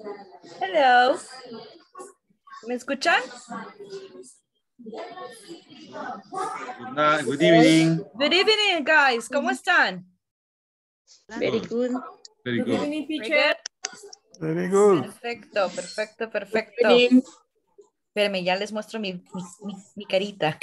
Hello. ¿Me escuchan? Good evening. Good evening, guys. ¿Cómo están? Very good. Very Good good. evening, teacher. Very good. Perfecto, perfecto, perfecto. Espérenme, ya les muestro mi carita.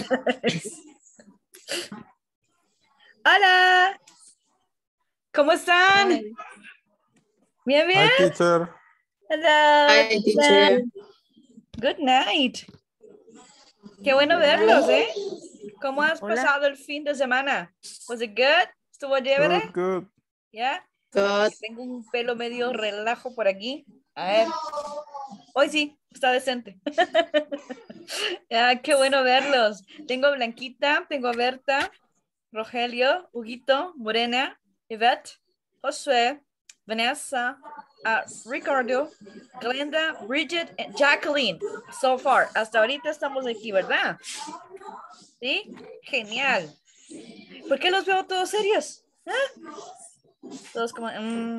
Hola. ¿Cómo están? Hi. Bien, bien. Hi, teacher. Hello. Hi, teacher. Good night. Qué bueno verlos, ¿eh? ¿Cómo has Hola. pasado el fin de semana? Was it good? ¿Estuvo chévere? Good, good. ¿Ya? Good. Tengo un pelo medio relajo por aquí. A ver. Hoy sí, está decente. Ya, qué bueno verlos. Tengo a Blanquita, tengo a Berta, Rogelio, Huguito, Morena, Yvette, Josué, Vanessa, Ricardo, Glenda, Bridget, and Jacqueline. So far, hasta ahorita estamos aquí, ¿verdad? ¿Sí? Genial. ¿Por qué los veo todos serios? ¿Ah? Todos como...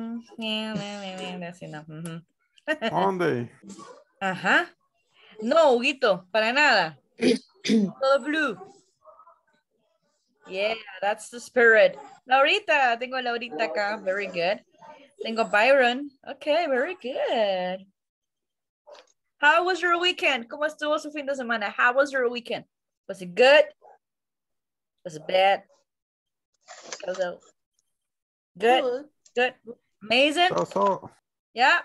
así no. Monday. Ajá. No, Huguito, para nada. Todo blue. Yeah, that's the spirit. Laurita, tengo a Laurita acá. Very good. Tengo Byron. Okay, very good. How was your weekend? ¿Cómo estuvo su fin de semana? How was your weekend? Was it good? Was it bad? Good. Good. Amazing? So. Yeah.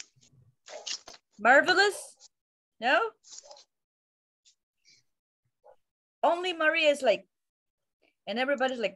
Marvelous? No? Only Maria is like, and everybody's like,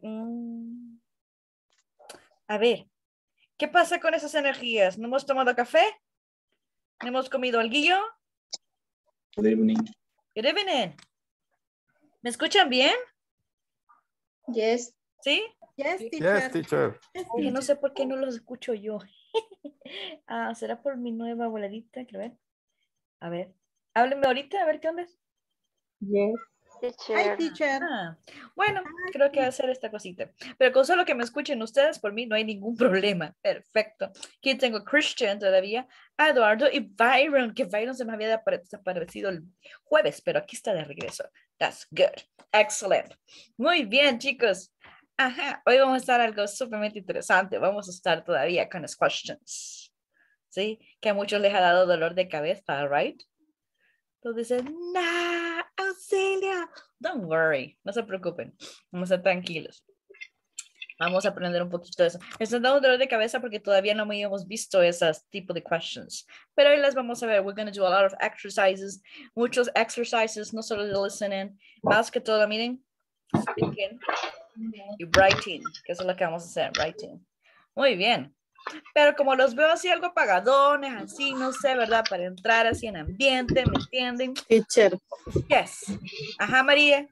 A ver, ¿qué pasa con esas energías? ¿No hemos tomado café? ¿No hemos comido alguillo? Good evening. Good evening. ¿Me escuchan bien? Yes. ¿Sí? Yes, Yes, teacher. Oye, no sé por qué no los escucho yo. ¿Será por mi nueva voladita? Quiero ver. A ver. Háblenme ahorita, a ver qué onda es. Yes. Teacher. Hi, teacher. Bueno, creo que hacer esta cosita. Pero con solo que me escuchen ustedes, por mí no hay ningún problema. Perfecto. Aquí tengo a Christian todavía, a Eduardo y Byron, que Byron se me había desaparecido el jueves, pero aquí está de regreso. That's good. Excellent. Muy bien, chicos. Ajá, hoy vamos a estar algo sumamente interesante. Vamos a estar todavía con las questions. ¿Sí? Que a muchos les ha dado dolor de cabeza, right? Entonces dicen, nah, auxilio. Don't worry, no se preocupen. Vamos a estar tranquilos. Vamos a aprender un poquito de eso. Me están dando dolor de cabeza porque todavía no habíamos visto esos tipos de questions. Pero hoy las vamos a ver. We're going to do a lot of exercises. Muchos exercises, no solo de listening. Más que todo, miren, speaking y writing, que eso es lo que vamos a hacer, writing. Muy bien. Pero como los veo así algo apagadones, así, no sé, ¿verdad? Para entrar así en ambiente, ¿me entienden? Teacher. Yes. Ajá, María.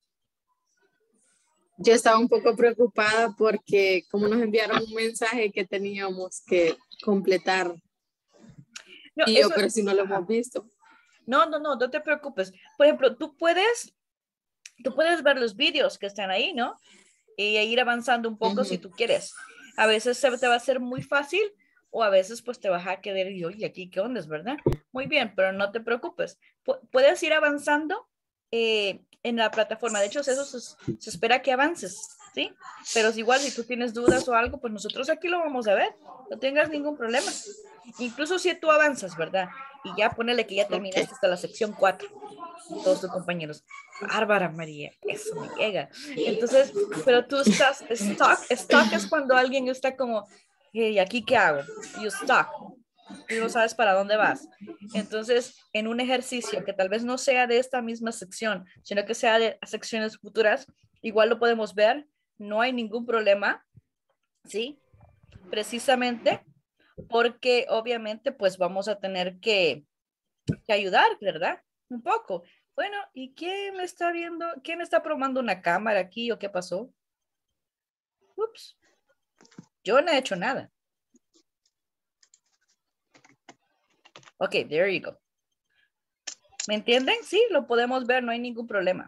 Yo estaba un poco preocupada porque como nos enviaron un mensaje que teníamos que completar. No, Y yo, pero si no lo hemos visto. No te preocupes. Por ejemplo, tú puedes ver los vídeos que están ahí, ¿no? Y ir avanzando un poco si tú quieres. A veces se te va a hacer muy fácil o a veces pues te vas a quedar y oye, aquí qué onda, ¿verdad? Muy bien, pero no te preocupes. Puedes ir avanzando en la plataforma. De hecho, eso se espera que avances, ¿sí? Pero es igual, si tú tienes dudas o algo, pues nosotros aquí lo vamos a ver. No tengas ningún problema. Incluso si tú avanzas, ¿verdad? Y ya ponele que ya terminaste hasta la sección 4. Todos tus compañeros. Bárbara, María, eso me llega. Entonces, pero tú estás stuck es cuando alguien está como, hey, ¿aquí qué hago? You stuck. Tú no sabes para dónde vas. Entonces, en un ejercicio que tal vez no sea de esta misma sección, sino que sea de secciones futuras, igual lo podemos ver, no hay ningún problema, ¿sí? Precisamente porque obviamente pues vamos a tener que ayudar, ¿verdad? Un poco. Bueno, ¿y quién me está viendo? ¿Quién está probando una cámara aquí o qué pasó? Ups. Yo no he hecho nada. Ok, there you go. ¿Me entienden? Sí, lo podemos ver, no hay ningún problema.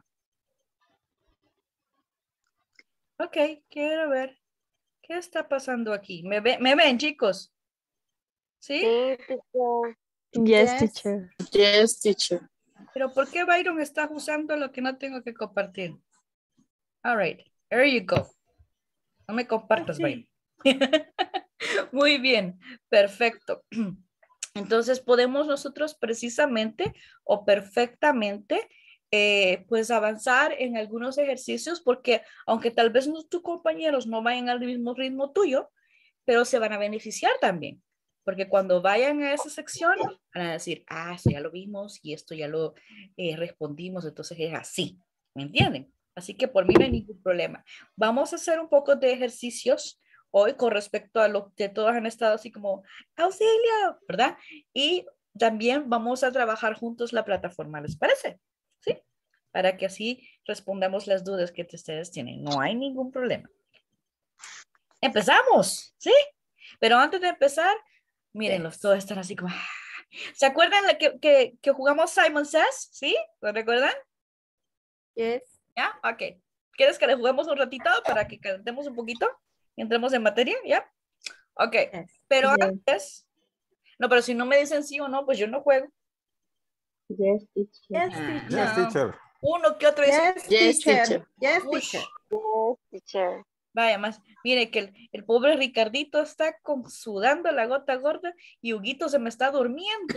Ok, quiero ver. ¿Qué está pasando aquí? ¿Me ven, chicos? ¿Sí? Sí, teacher. Yes, teacher. Yes, teacher. Pero ¿por qué Byron está usando lo que no tengo que compartir? All right, there you go. No me compartas, Byron. Muy bien, perfecto. Entonces podemos nosotros precisamente o perfectamente pues avanzar en algunos ejercicios porque aunque tal vez tus compañeros no vayan al mismo ritmo tuyo, pero se van a beneficiar también. Porque cuando vayan a esa sección van a decir, ah, esto ya lo vimos y esto ya lo respondimos, entonces es así, ¿me entienden? Así que por mí no hay ningún problema. Vamos a hacer un poco de ejercicios hoy con respecto a lo que todos han estado así como auxilio, ¿verdad? Y también vamos a trabajar juntos la plataforma, ¿les parece? ¿Sí? Para que así respondamos las dudas que ustedes tienen. No hay ningún problema. Empezamos, ¿sí? Pero antes de empezar, mírenlos, todos están así como... ¿Se acuerdan que jugamos Simon Says? ¿Sí? ¿Lo recuerdan? Yes. ¿Ya? Ok. ¿Quieres que le juguemos un ratito para que calentemos un poquito? Y entremos en materia, ¿ya? Ok. Yes. Pero Yes. antes... No, pero si no me dicen sí o no, pues yo no juego. Yes, teacher. Yes, Yes, teacher. teacher. Uno que otro dice... Yes, teacher. Yes, Ush. teacher. Yes, teacher. Vaya más, mire que el pobre Ricardito está sudando la gota gorda y Huguito se me está durmiendo.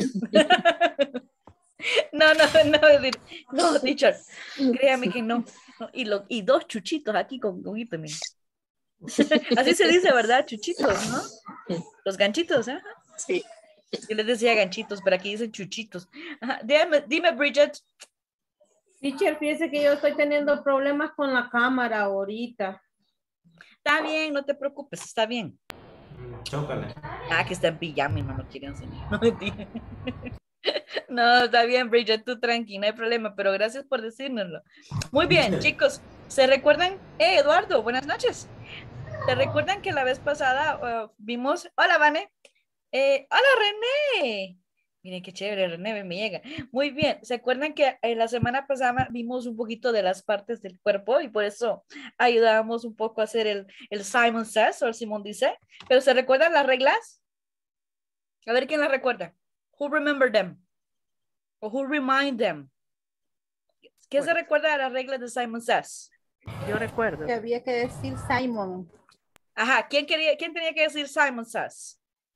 No, teacher, créame que no. No, y dos chuchitos aquí con Huguito, mire. Así se dice, ¿verdad? Chuchitos, ¿no? Los ganchitos, ¿eh? Sí. Yo les decía ganchitos, pero aquí dicen chuchitos. Ajá. Dime, Bridget. Teacher, fíjese que yo estoy teniendo problemas con la cámara ahorita. Está bien, no te preocupes, está bien. Chócale. Ah, que está en pijama y no lo quiere enseñar. No, mentira. No, está bien, Bridget, tú tranqui, no hay problema, pero gracias por decírnoslo. Muy bien, chicos, ¿se recuerdan? Eduardo, buenas noches. ¿Se recuerdan que la vez pasada vimos... Hola, Vane. Hola, René. Miren qué chévere, René me llega. Muy bien, ¿se acuerdan que la semana pasada vimos un poquito de las partes del cuerpo y por eso ayudábamos un poco a hacer el Simon Says o el Simón dice? ¿Pero se recuerdan las reglas? A ver quién las recuerda. Who remember them? O who remind them? ¿Quién se recuerda de las reglas de Simon Says? Yo recuerdo. Que había que decir Simon. Ajá, ¿quién tenía que decir Simon Says?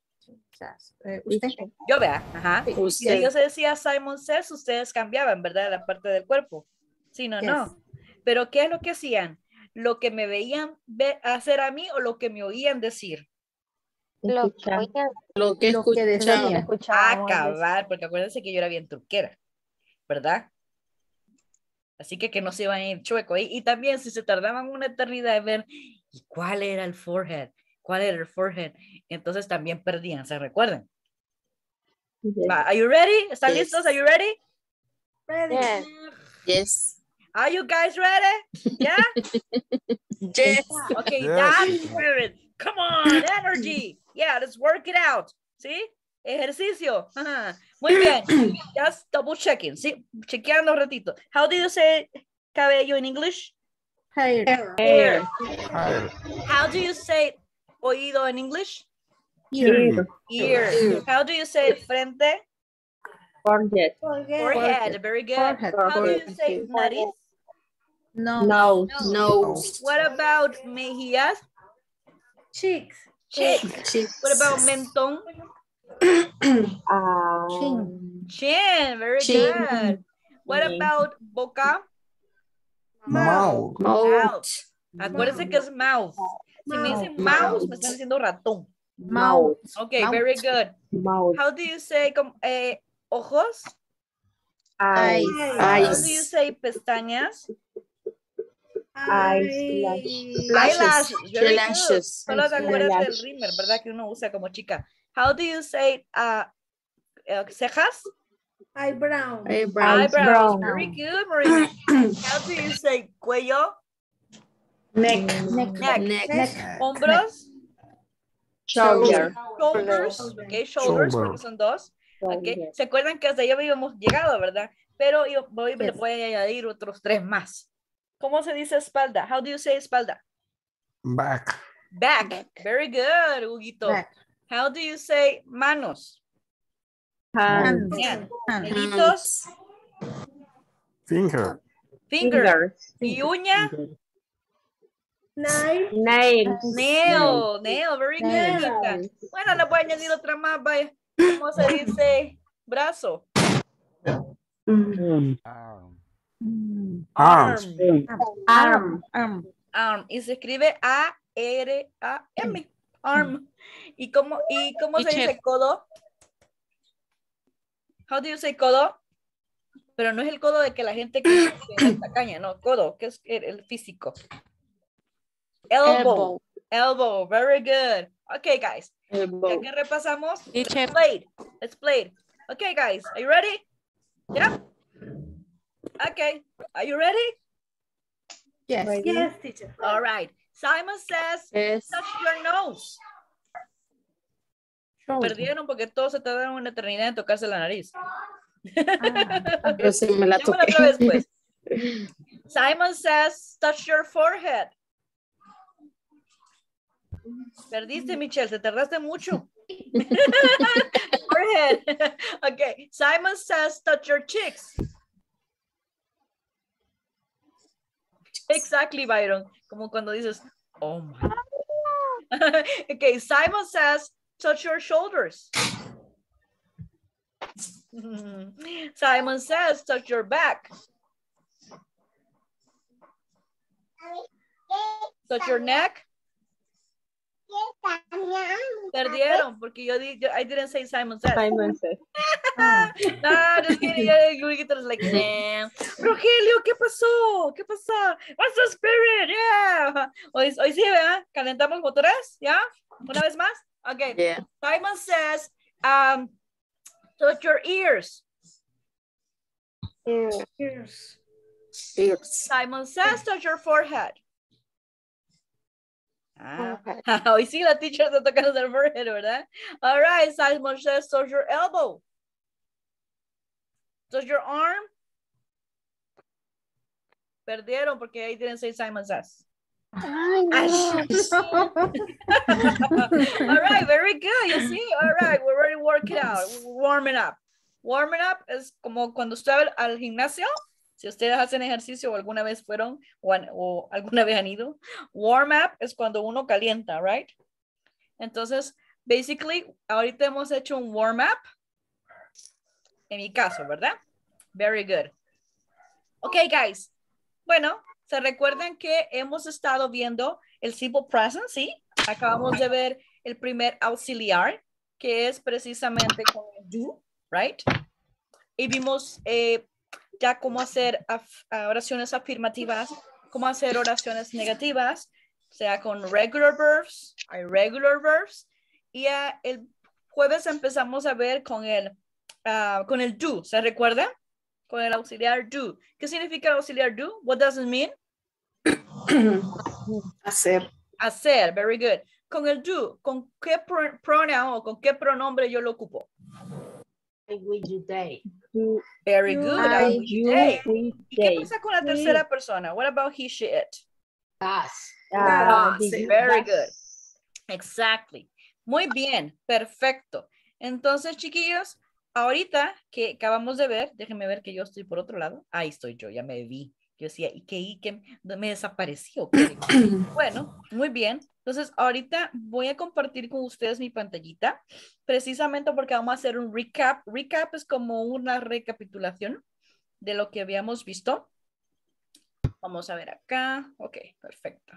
Usted. Yo vea, ajá. Y si Usted. yo se decía Simon Says, ustedes cambiaban, ¿verdad? La parte del cuerpo. Sí, no, Yes. no. Pero ¿qué es lo que hacían? ¿Lo que me veían hacer a mí o lo que me oían decir? Lo Escuchar. que Lo que Lo que escuchaba. decía. Escuchábamos. Acabar, porque acuérdense que yo era bien truquera, ¿verdad? Así que no se iban a ir chueco. Y también si se tardaban una eternidad de ver ¿y cuál era el forehead? ¿Cuál era el forehead? Entonces también perdían, ¿se recuerdan? Yes. Are you ready? ¿Están Yes. listos? Are you ready? Yes. Yes. Are you guys ready? Yeah? Yes. Okay, Yes. that spirit. Come on, energy. Yeah, let's work it out. ¿Sí? Ejercicio. Ajá. Muy bien. Just double checking. ¿Sí? Chequeando un ratito. How do you say cabello in English? Hair. Hair. Hi. How do you say oído in English? Ear. Ear. How do you say frente? Forget. Forehead. Very good. Forehead. How do you say nariz? No. No. No. What about mejillas? Cheeks. Cheeks. What about mentón? Chin. Chin. Very Chin. good. What about boca? Mouth. Mouth. Acuérdense que es mouth. Si me dicen mouse, me están diciendo ratón. Mouth. Okay, Mouth. very good. Mouth. How do you say ojos? Eyes. How do you say pestañas? Eyes. Eyelashes. Very good. Eyelashes. Solo te acuerdas del Eyelash. rímel, ¿verdad? Que uno usa como chica. How do you say cejas? Eyebrow. Eyebrows. Eyebrow. Very good, Marina. How do you say cuello? Neck. Neck. Neck. Hombros. Shoulder. Shoulders. Okay, shoulders, porque son dos. Okay. ¿Se acuerdan que hasta ya habíamos llegado, verdad? Pero yo le voy a añadir otros 3 más. ¿Cómo se dice espalda? How do you say espalda? Back. Back. Very good, Huguito. Back. How do you say manos? Hands. Bien. Deditos, Finger. finger. Y uña, Knife. Nails. nail, nail, very good, Anita. Bueno, le voy a añadir otra más, vaya. ¿Cómo se dice brazo? Arm. Arm. Arm. Arm. Y se escribe A-R-A-M. Arm. ¿Y cómo se dice codo? How do you say codo? Pero no es el codo de que la gente que es tacaña, no, codo, que es el físico. Elbow. Elbow. Very good. Okay, guys. Ya que repasamos, let's play it. Okay, guys, are you ready? Yeah? Okay, are you ready? Yes. Yes, teacher. All right. Simon says, Yes. touch your nose. Perdieron porque todos se tardaron una eternidad en tocarse la nariz. Yo sí me la Démosla toqué. otra vez, pues. Simon says, touch your forehead. Perdiste, Michelle, te tardaste mucho. Forehead. Okay. Simon says, touch your cheeks. Exactly, Byron. Como cuando dices, oh my. Okay, Simon says, touch your shoulders. Simon says, touch your back. Touch your neck. Perdieron porque I didn't say Simon says. Simon says. No, just kidding. It's like, nah. Rogelio, ¿qué pasó? ¿Qué pasó? What's the spirit? Yeah. Hoy sí, ¿verdad? ¿Calentamos motores? ¿Ya? ¿Una vez más? Okay. Yeah. Simon says, touch your ears. Ears. Ears. Simon says, touch your forehead. Okay. Hoy sí la teacher está tocando el forehead, ¿verdad? All right, Simon says, touch your elbow. Touch your arm. Perdieron porque I didn't say Simon says. Ay, no. All right, very good. You see, all right, we're ready to work it out. Warming up. Warming up es como cuando usted va al gimnasio. Si ustedes hacen ejercicio o alguna vez fueron o alguna vez han ido. Warm up es cuando uno calienta, right? Entonces, basically, ahorita hemos hecho un warm up. En mi caso, ¿verdad? Very good. Okay, guys. Bueno, ¿se recuerdan que hemos estado viendo el simple present? Sí. Acabamos de ver el primer auxiliar, que es precisamente con el do, right? Y vimos ya cómo hacer oraciones afirmativas, cómo hacer oraciones negativas, sea con regular verbs, irregular verbs. Y el jueves empezamos a ver con el do, ¿se recuerda? Con el auxiliar do. ¿Qué significa el auxiliar do? What does it mean? Hacer. Hacer, very good. Con el do, ¿con qué pronoun o con qué pronombre yo lo ocupo? I will you day. Very good. I will You, day. we, ¿Y qué they. pasa con la tercera persona? What about he, she, it? Did you- Very good. Exactly. Muy bien. Perfecto. Entonces, chiquillos, ahorita que acabamos de ver, déjenme ver que yo estoy por otro lado. Ahí estoy yo, ya me vi. Yo decía, ¿y qué me desapareció? Bueno, muy bien. Entonces, ahorita voy a compartir con ustedes mi pantallita, precisamente porque vamos a hacer un recap. Recap es como una recapitulación de lo que habíamos visto. Vamos a ver acá. Ok, perfecto.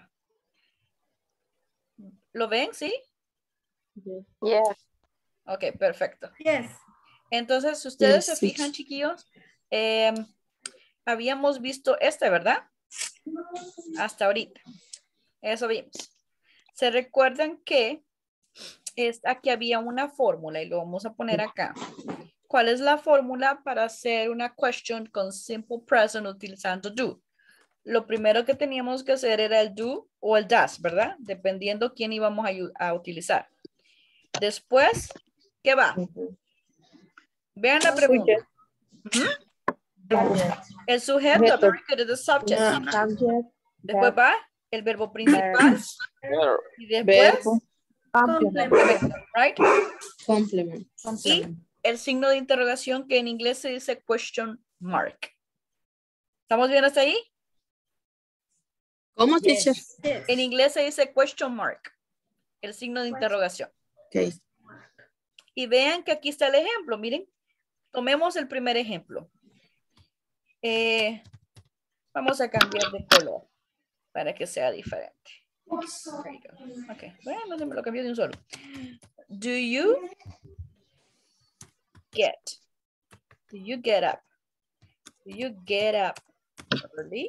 ¿Lo ven? ¿Sí? Yeah. Ok, perfecto. Yes. Entonces, si ustedes se Yes, fijan, yes. chiquillos, habíamos visto ¿verdad? Hasta ahorita. Eso vimos. Se recuerdan que aquí había una fórmula y lo vamos a poner acá. ¿Cuál es la fórmula para hacer una question con simple present utilizando do? Lo primero que teníamos que hacer era el do o el does, ¿verdad? Dependiendo quién íbamos a utilizar. Después, ¿qué va? Vean la pregunta. El sujeto, very good, es the subject. Subject, Después va el verbo principal. Y después, Verbo. Complemento, right? Complement. Y el signo de interrogación que en inglés se dice question mark. ¿Estamos bien hasta ahí? ¿Cómo, teacher? En inglés se dice question mark, el signo de interrogación. Okay. Y vean que aquí está el ejemplo, miren. Tomemos el primer ejemplo. Vamos a cambiar de color para que sea diferente. There you go. Ok, bueno, se me lo cambió de un solo. Do you get up? Do you get up early?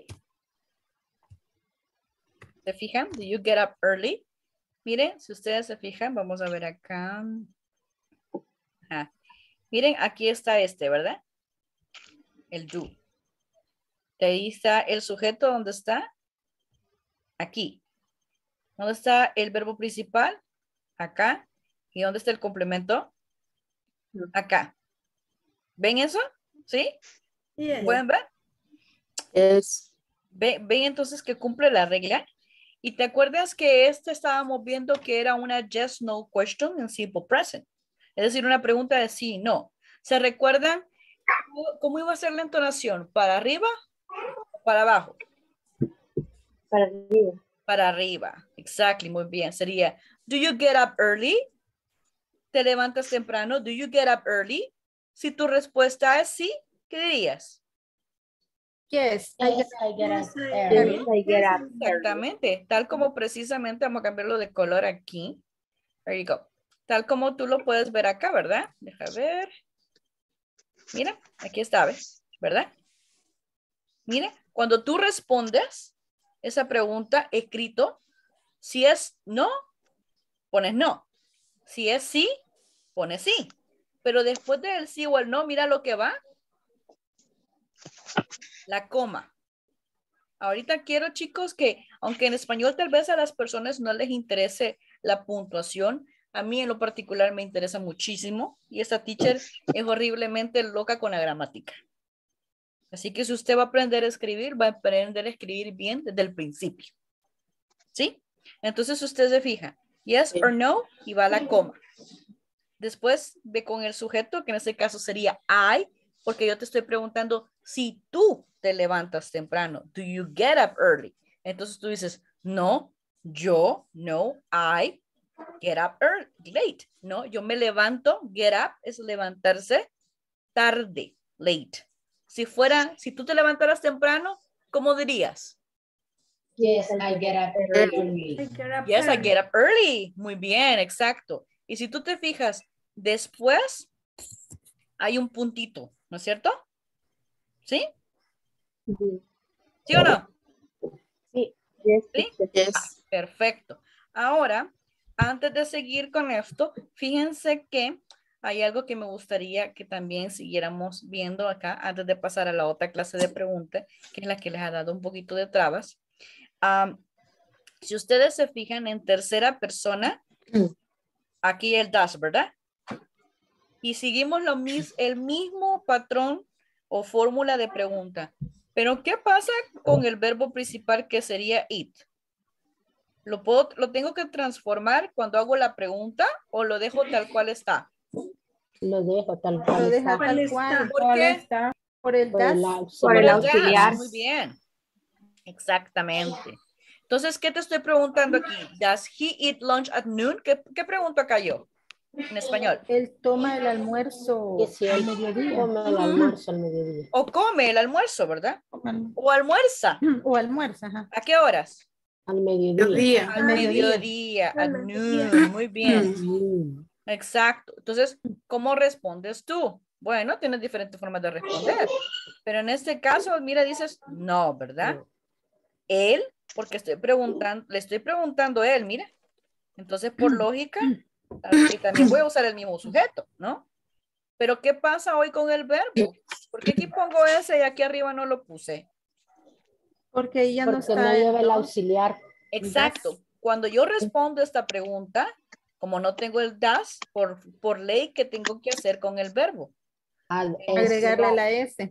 ¿Se fijan? Do you get up early? Miren, si ustedes se fijan, vamos a ver acá. Ajá. Miren, aquí está este, ¿verdad? El do. De ahí está el sujeto, ¿dónde está? Aquí. ¿Dónde está el verbo principal? Acá. ¿Y dónde está el complemento? Acá. ¿Ven eso? ¿Sí? Yes. ¿Pueden ver? Yes. ¿Ven entonces que cumple la regla? Y te acuerdas que estábamos viendo que era una yes, no question en simple present. Es decir, una pregunta de sí, no. ¿Se recuerdan cómo iba a ser la entonación? ¿Para arriba o para abajo? Para arriba. Para arriba. Exactly, muy bien. Sería, do you get up early? ¿Te levantas temprano? Do you get up early? Si tu respuesta es sí, ¿qué dirías? Yes, I get up. Exactamente. Tal como precisamente, vamos a cambiarlo de color aquí. There you go. Tal como tú lo puedes ver acá, ¿verdad? Deja ver. Mira, aquí está, ¿ves? ¿Verdad? Mira, cuando tú respondes esa pregunta escrito, si es no, pones no. Si es sí, pones sí. Pero después del sí o el no, mira lo que va. La coma. Ahorita quiero, chicos, que aunque en español tal vez a las personas no les interese la puntuación, a mí en lo particular me interesa muchísimo y esta teacher es horriblemente loca con la gramática. Así que si usted va a aprender a escribir, va a aprender a escribir bien desde el principio. ¿Sí? Entonces usted se fija, yes or no, y va la coma. Después ve con el sujeto, que en este caso sería I, porque yo te estoy preguntando si tú te levantas temprano. Do you get up early? Entonces tú dices, no, yo, no, I get up early, late. No, yo me levanto, get up es levantarse tarde, late. Si tú te levantaras temprano, ¿cómo dirías? Yes, I get up early. Yes, I get up early. Muy bien, exacto. Y si tú te fijas, después hay un puntito, ¿no es cierto? ¿Sí? ¿Sí o no? Sí. Yes, ¿Sí? Yes. Perfecto. Ahora, antes de seguir con esto, fíjense que hay algo que me gustaría que también siguiéramos viendo acá antes de pasar a la otra clase de preguntas, que es la que les ha dado un poquito de trabas. Si ustedes se fijan en tercera persona, aquí el das, ¿verdad? Y seguimos el mismo patrón o fórmula de pregunta. Pero ¿qué pasa con el verbo principal que sería it? ¿Lo tengo que transformar cuando hago la pregunta o lo dejo tal cual está? Lo dejo tal cual. Lo deja está. tal cual. ¿Por qué? Está por el Por das. el auxiliar. Muy bien. Exactamente. Entonces, ¿qué te estoy preguntando aquí? Does he eat lunch at noon? ¿Qué pregunto acá yo? En español. Él toma el almuerzo Que si al él mediodía. come el almuerzo al mediodía. O come el almuerzo, ¿verdad? O almuerza. O almuerza, ajá. ¿A qué horas? Al mediodía. Día. Al mediodía, at noon. Muy bien. Exacto. Entonces, ¿cómo respondes tú? Bueno, tienes diferentes formas de responder. Pero en este caso, mira, dices, no, ¿verdad? Él, porque le estoy preguntando a él, mira. Entonces, por lógica, también voy a usar el mismo sujeto, ¿no? Pero ¿qué pasa hoy con el verbo? ¿Por qué aquí pongo ese y aquí arriba no lo puse? Porque ya no Porque está. no lleva el auxiliar. Exacto. Cuando yo respondo esta pregunta, como no tengo el das, por ley, ¿qué tengo que hacer con el verbo? Agregarle la S.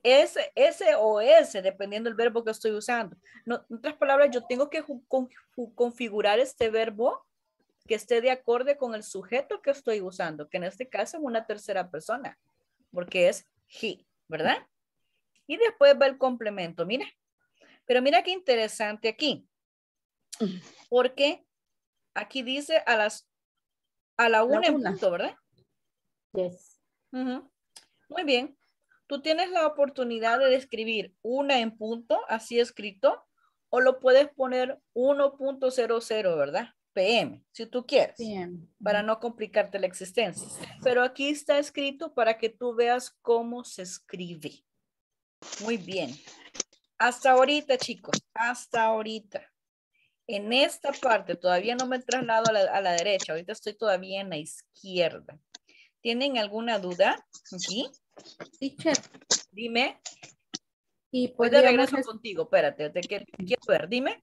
S o S, dependiendo del verbo que estoy usando. No, en otras palabras, yo tengo que configurar este verbo que esté de acorde con el sujeto que estoy usando, que en este caso es una tercera persona, porque es he, ¿verdad? Y después va el complemento, mira. Pero mira qué interesante aquí, porque aquí dice a la 1 en punto, ¿verdad? Yes. Muy bien. Tú tienes la oportunidad de escribir 1 en punto, así escrito, o lo puedes poner 1.00, ¿verdad? PM, si tú quieres, para no complicarte la existencia. Pero aquí está escrito para que tú veas cómo se escribe. Muy bien. Hasta ahorita, chicos, hasta ahorita. En esta parte todavía no me traslado a la derecha, ahorita estoy todavía en la izquierda. ¿Tienen alguna duda aquí? Teacher, Dime. y Voy de podríamos... regreso contigo, espérate, te quiero ver, dime.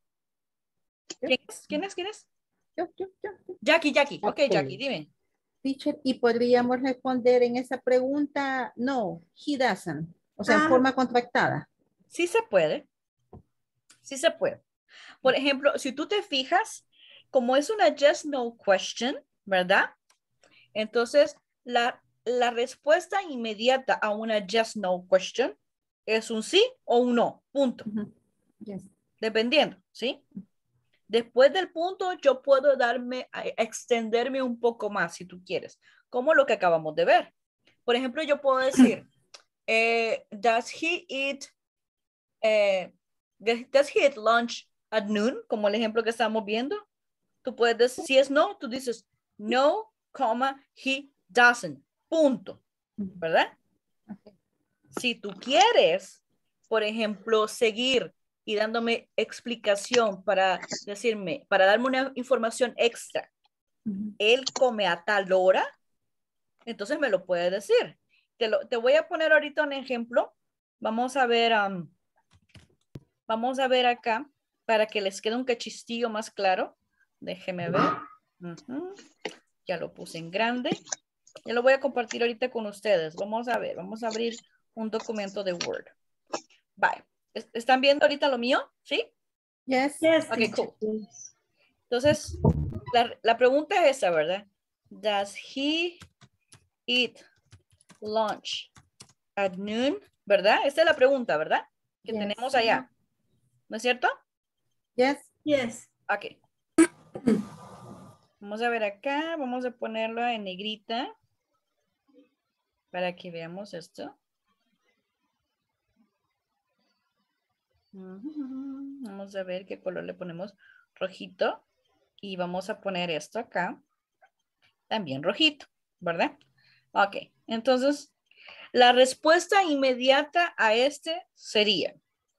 ¿Quién es? Yo. Jackie. Ok, Jackie. Jackie, dime. Teacher, y podríamos responder en esa pregunta, no, he doesn't, o sea, en forma contractada. Sí se puede. Sí se puede. Por ejemplo, si tú te fijas, como es una yes, no question, ¿verdad? Entonces, la respuesta inmediata a una yes, no question es un sí o un no, punto. Yes. Dependiendo, ¿sí? Después del punto, yo puedo extenderme un poco más si tú quieres, como lo que acabamos de ver. Por ejemplo, yo puedo decir, does he eat lunch at noon? Como el ejemplo que estamos viendo. Tú puedes decir, si es no, tú dices, no, he doesn't, punto, ¿verdad? Okay. Si tú quieres, por ejemplo, seguir y dándome explicación para decirme, para darme una información extra, él come a tal hora, entonces me lo puede decir. Te voy a poner ahorita un ejemplo. Vamos a ver acá para que les quede un cachistillo más claro. Déjeme ver. Ya lo puse en grande. Ya lo voy a compartir ahorita con ustedes. Vamos a ver, vamos a abrir un documento de Word. Bye. ¿Están viendo ahorita lo mío? ¿Sí? Yes. Ok, cool. Entonces, la pregunta es esa, ¿verdad? Does he eat lunch at noon? ¿Verdad? Esta es la pregunta, ¿verdad? Que tenemos allá. ¿No es cierto? Yes. Ok. Vamos a ver acá. Vamos a ponerlo en negrita. Para que veamos esto. Vamos a ver qué color le ponemos. Rojito. Y vamos a poner esto acá. También rojito, ¿verdad? Ok. Entonces, la respuesta inmediata a este sería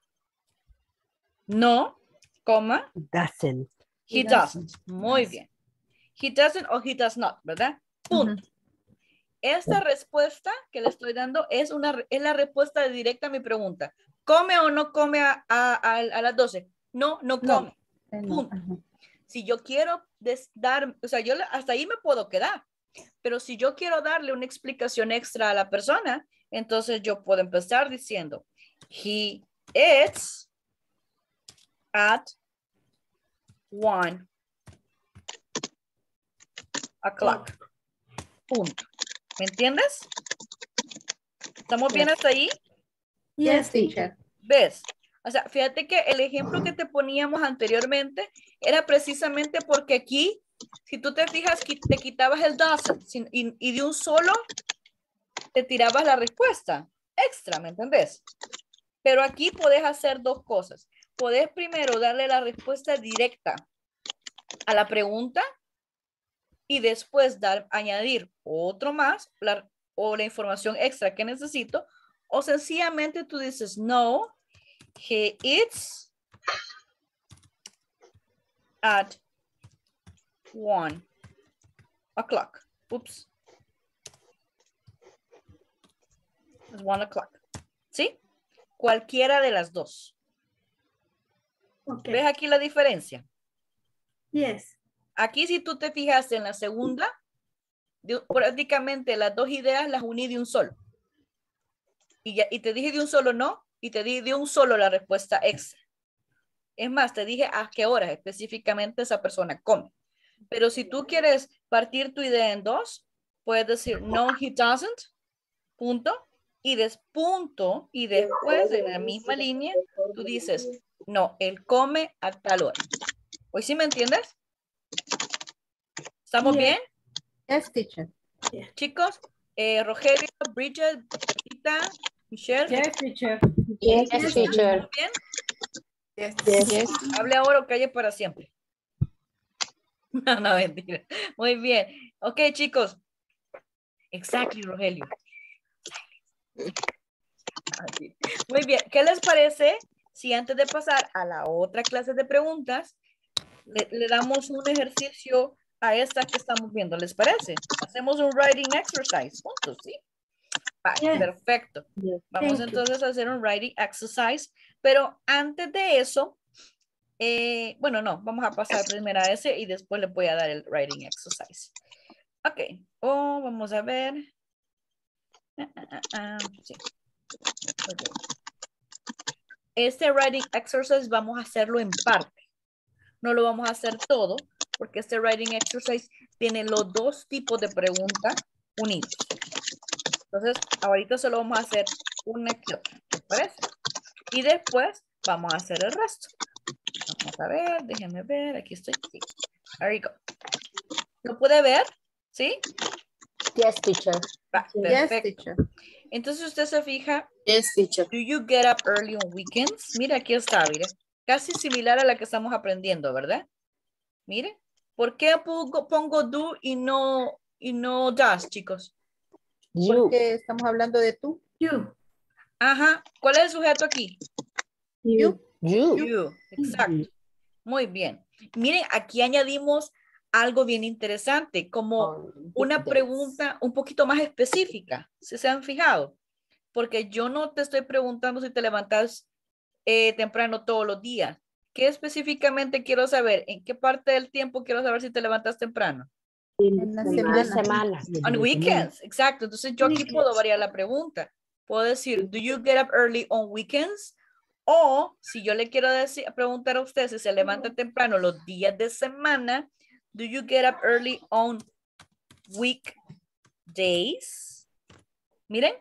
no, coma. Doesn't. He doesn't. Muy bien. He doesn't o he does not, ¿verdad? Punto. Esta respuesta que le estoy dando es la respuesta directa a mi pregunta. ¿Come o no come a las 12? No, no come. Punto. Si yo quiero dar, o sea, yo hasta ahí me puedo quedar. Pero si yo quiero darle una explicación extra a la persona, entonces yo puedo empezar diciendo, he eats at 1 o'clock. Punto. ¿Me entiendes? ¿Estamos bien hasta ahí? Yes, teacher. ¿Ves? O sea, fíjate que el ejemplo que te poníamos anteriormente era precisamente porque aquí, si tú te fijas, te quitabas el doesn't y de un solo te tirabas la respuesta extra, ¿me entendés? Pero aquí podés hacer dos cosas. Podés primero darle la respuesta directa a la pregunta y después añadir otro más o la información extra que necesito, o sencillamente tú dices, no, he eats at 1 o'clock. Oops. It's 1 o'clock. ¿Sí? Cualquiera de las dos. Okay. ¿Ves aquí la diferencia? Yes. Aquí si tú te fijaste en la segunda, prácticamente las dos ideas las uní de un solo. Y te dije de un solo no, y te di de un solo la respuesta extra. Es más, te dije a qué horas específicamente esa persona come. Pero si tú quieres partir tu idea en dos, puedes decir, no, he doesn't, punto, y punto, y después en la misma línea, tú dices, no, él come a tal hora. ¿Hoy sí me entiendes? ¿Estamos bien? Yes, teacher. Chicos, Rogelio, Bridget, Rita, Michelle. Yes, teacher. Yes, teacher. ¿Estamos bien? Yes. Hable ahora o calle para siempre. No, no, mentira. Muy bien. Ok, chicos. Exactly, Rogelio. Muy bien. ¿Qué les parece si antes de pasar a la otra clase de preguntas, le damos un ejercicio a esta que estamos viendo? ¿Les parece? Hacemos un writing exercise juntos, ¿sí? Vale, perfecto. Vamos entonces a hacer un writing exercise, pero antes de eso, bueno, no, vamos a pasar primero a ese y después le voy a dar el writing exercise. Ok, vamos a ver. Sí. Okay. Este writing exercise vamos a hacerlo en parte. No lo vamos a hacer todo, porque este writing exercise tiene los dos tipos de preguntas unidos. Entonces, ahorita solo vamos a hacer una que otra, ¿te parece? Y después vamos a hacer el resto. Vamos a ver, déjenme ver, aquí estoy. Sí. There you go. ¿Lo puede ver? ¿Sí? Yes, teacher. Va, Yes, perfecto. teacher. Entonces usted se fija, Yes, teacher. do you get up early on weekends? Mira, aquí está, mire. Casi similar a la que estamos aprendiendo, ¿verdad? Mire. ¿Por qué pongo do y no does, chicos? You. Porque estamos hablando de tú. You. Ajá. ¿Cuál es el sujeto aquí? You. You. You. Exacto. Muy bien. Miren, aquí añadimos algo bien interesante, como una pregunta un poquito más específica, si se han fijado, porque yo no te estoy preguntando si te levantas temprano todos los días. ¿Qué específicamente quiero saber? ¿En qué parte del tiempo quiero saber si te levantas temprano? En la semana. On weekends, exacto. Entonces yo aquí puedo variar la pregunta. Puedo decir, do you get up early on weekends? O si yo le quiero preguntar a usted si se levanta temprano los días de semana, do you get up early on weekdays? Miren.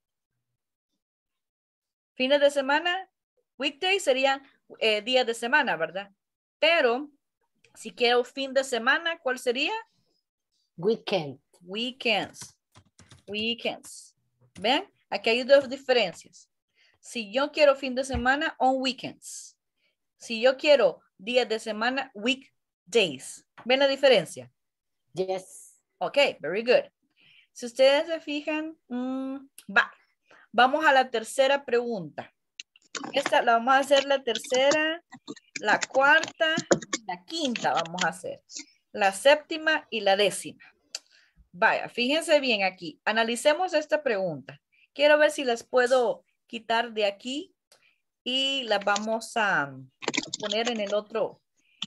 Fines de semana, weekdays serían días de semana, ¿verdad? Pero si quiero fin de semana, ¿cuál sería? Weekend. Weekends. Weekends. ¿Ven? Aquí hay dos diferencias. Si yo quiero fin de semana, on weekends. Si yo quiero días de semana, weekdays. ¿Ven la diferencia? Yes. Ok, very good. Si ustedes se fijan, vamos a la tercera pregunta. Esta la vamos a hacer la tercera, la cuarta, la quinta vamos a hacer. La séptima y la décima. Vaya, fíjense bien aquí. Analicemos esta pregunta. Quiero ver si las puedo quitar de aquí y las vamos a poner en el otro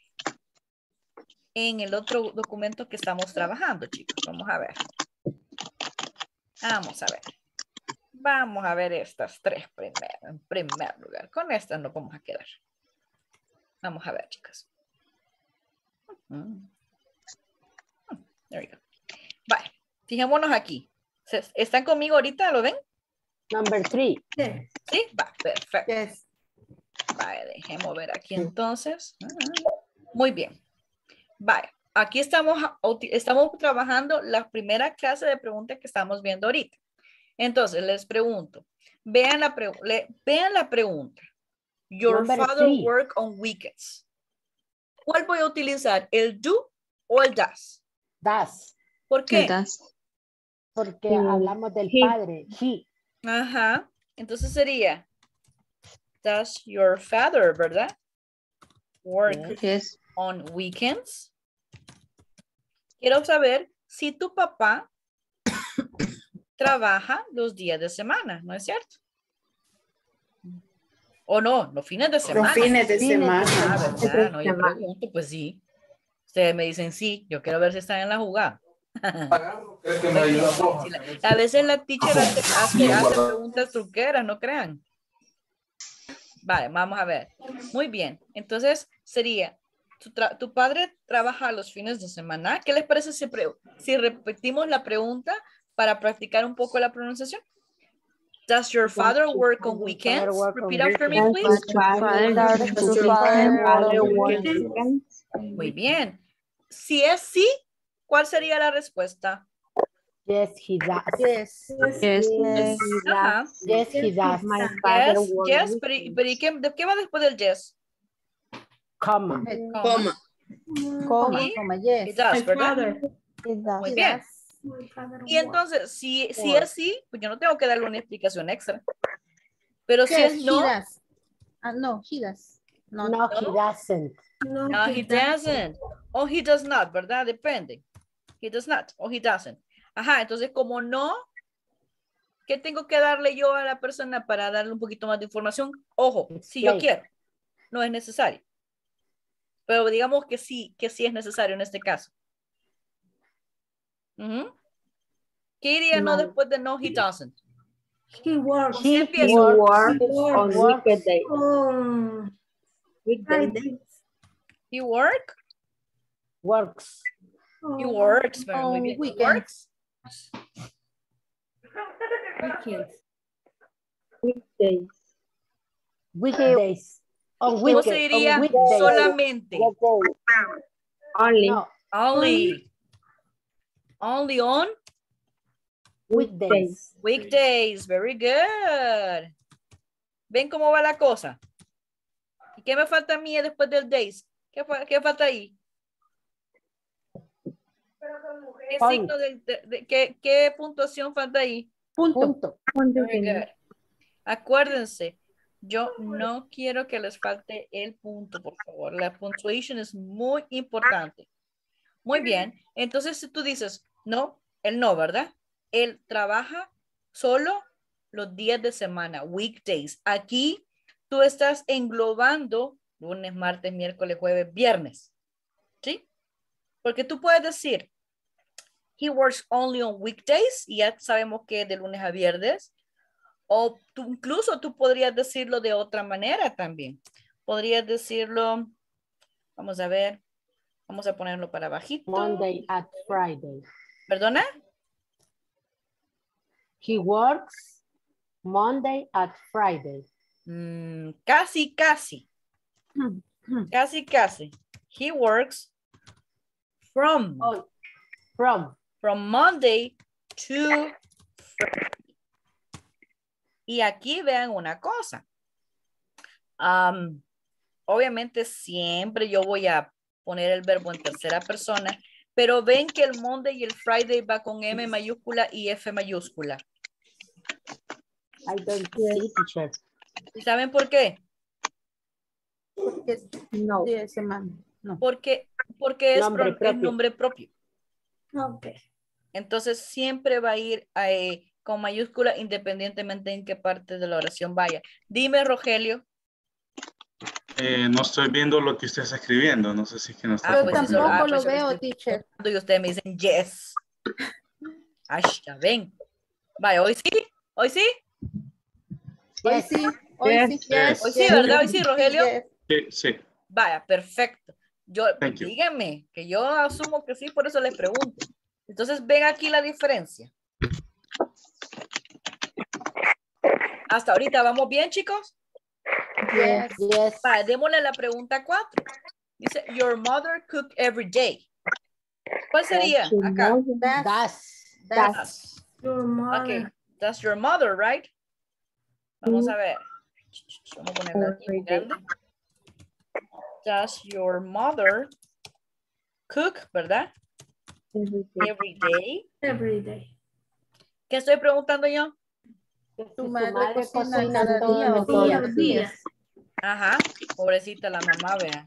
documento que estamos trabajando, chicos. Vamos a ver. Vamos a ver. Vamos a ver estas tres primero, en primer lugar. Con estas nos vamos a quedar. Vamos a ver, chicos. There we go. Vale, fijémonos aquí. ¿Están conmigo ahorita? ¿Lo ven? Number 3. Sí, va, perfecto. Yes. Vale, dejemos ver aquí entonces. Muy bien. Vale, aquí estamos trabajando la primera clase de preguntas que estamos viendo ahorita. Entonces, les pregunto. Vean la pregunta. Your Number father 3. work on weekends. ¿Cuál voy a utilizar? ¿El do o el does? Das. ¿Por qué? Porque hablamos del padre. He. Ajá. Entonces sería, does your father, ¿verdad? Work Yes. on weekends. Quiero saber si tu papá trabaja los días de semana, ¿no es cierto? O no, los fines de semana. Los fines de semana. Ah, ¿verdad? No, yo pregunto, pues sí. Ustedes me dicen sí, yo quiero ver si están en la jugada. A veces la teacher hace preguntas truqueras, no crean. Vale, vamos a ver. Muy bien. Entonces sería, tu padre trabaja los fines de semana. ¿Qué les parece si repetimos la pregunta para practicar un poco la pronunciación? Does your father work on weekends? Repeat after me, please. Muy bien. Si es sí, ¿cuál sería la respuesta? Yes, he does. Yes. Ajá. Yes, he does. Yes, pero ¿y qué va después del yes? Comma. Coma. Coma, ¿Y? coma, It yes. does, ¿verdad? Muy He bien. does. Y entonces, si es sí, pues yo no tengo que darle una explicación extra. Pero si Yes, es he no, does. No, he does. No, he doesn't. no, he doesn't. O he does not, ¿verdad? Depende. He does not o he doesn't. Ajá, entonces como no, ¿qué tengo que darle yo a la persona para darle un poquito más de información? Ojo, si yo quiero, no es necesario. Pero digamos que sí es necesario en este caso. ¿Qué iría no después de no, he doesn't? He works. ¿Qué empiezo? on weekdays. On Fridays. He work? Works. He works, pero muy bien. He Weekends. works. Weekdays. On ¿Cómo weekend, se diría on weekdays. solamente? No, Only on weekdays. weekdays. Very good. ¿Ven cómo va la cosa? ¿Y qué me falta a mí después del days? ¿Qué falta ahí? ¿Qué Point. signo qué puntuación falta ahí? Punto. Very good. Acuérdense, yo no quiero que les falte el punto, por favor. La punctuation es muy importante. Muy bien. Entonces, si tú dices, no, él no, ¿verdad? Él trabaja solo los días de semana, weekdays. Aquí tú estás englobando lunes, martes, miércoles, jueves, viernes. ¿Sí? Porque tú puedes decir, he works only on weekdays, y ya sabemos que es de lunes a viernes. O incluso tú podrías decirlo de otra manera también. Podrías decirlo, vamos a ver, vamos a ponerlo para bajito. Monday at Friday. ¿Perdona? He works Monday at Friday. Casi. Casi. He works from Monday to Friday. Y aquí vean una cosa. Obviamente siempre yo voy a poner el verbo en tercera persona, pero ven que el Monday y el Friday va con M mayúscula y F mayúscula. I don't see, teacher. ¿Y saben por qué? Porque no. Día de semana. No. Porque es nombre propio. Okay. Entonces siempre va a ir con mayúscula independientemente en qué parte de la oración vaya. Dime, Rogelio. No estoy viendo lo que usted está escribiendo. No sé si es que no está. Yo tampoco lo veo, teacher. Y ustedes me dicen yes. Ay, ya ven. Vaya, hoy sí. Hoy sí. Yes. Hoy sí, ¿verdad? Hoy sí, Rogelio. Sí. Vaya, perfecto. Díganme, que yo asumo que sí, por eso les pregunto. Entonces, ven aquí la diferencia. Hasta ahorita, ¿vamos bien, chicos? Yes. Vale, démosle la pregunta 4. Dice, your mother cook every day. ¿Cuál sería acá? Does. Your mother. Okay, that's your mother, right? Vamos a ver. Vamos a ponerla aquí grande. Does your mother cook, ¿verdad? Every day. Every day. ¿Qué estoy preguntando yo? Tu madre cocina cada día todos los días. Ajá, pobrecita la mamá, vea.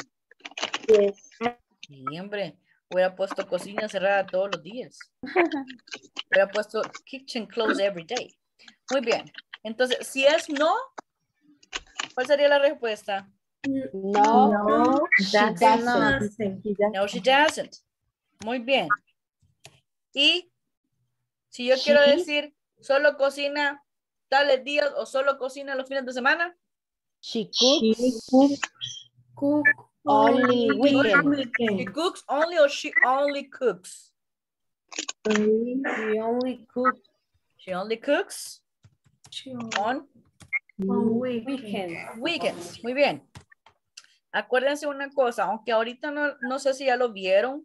Sí, hombre, hubiera puesto cocina cerrada todos los días. Hubiera puesto kitchen closed every day. Muy bien. Entonces, si es no, ¿cuál sería la respuesta? No, she doesn't. No, she doesn't. Muy bien. Y si yo quiero decir solo cocina tales días o solo cocina los fines de semana. She cooks. Only weekend. She cooks only or she only cooks? We only cook She only cooks on on weekends. weekends. Muy bien. Acuérdense una cosa, aunque ahorita no sé si ya lo vieron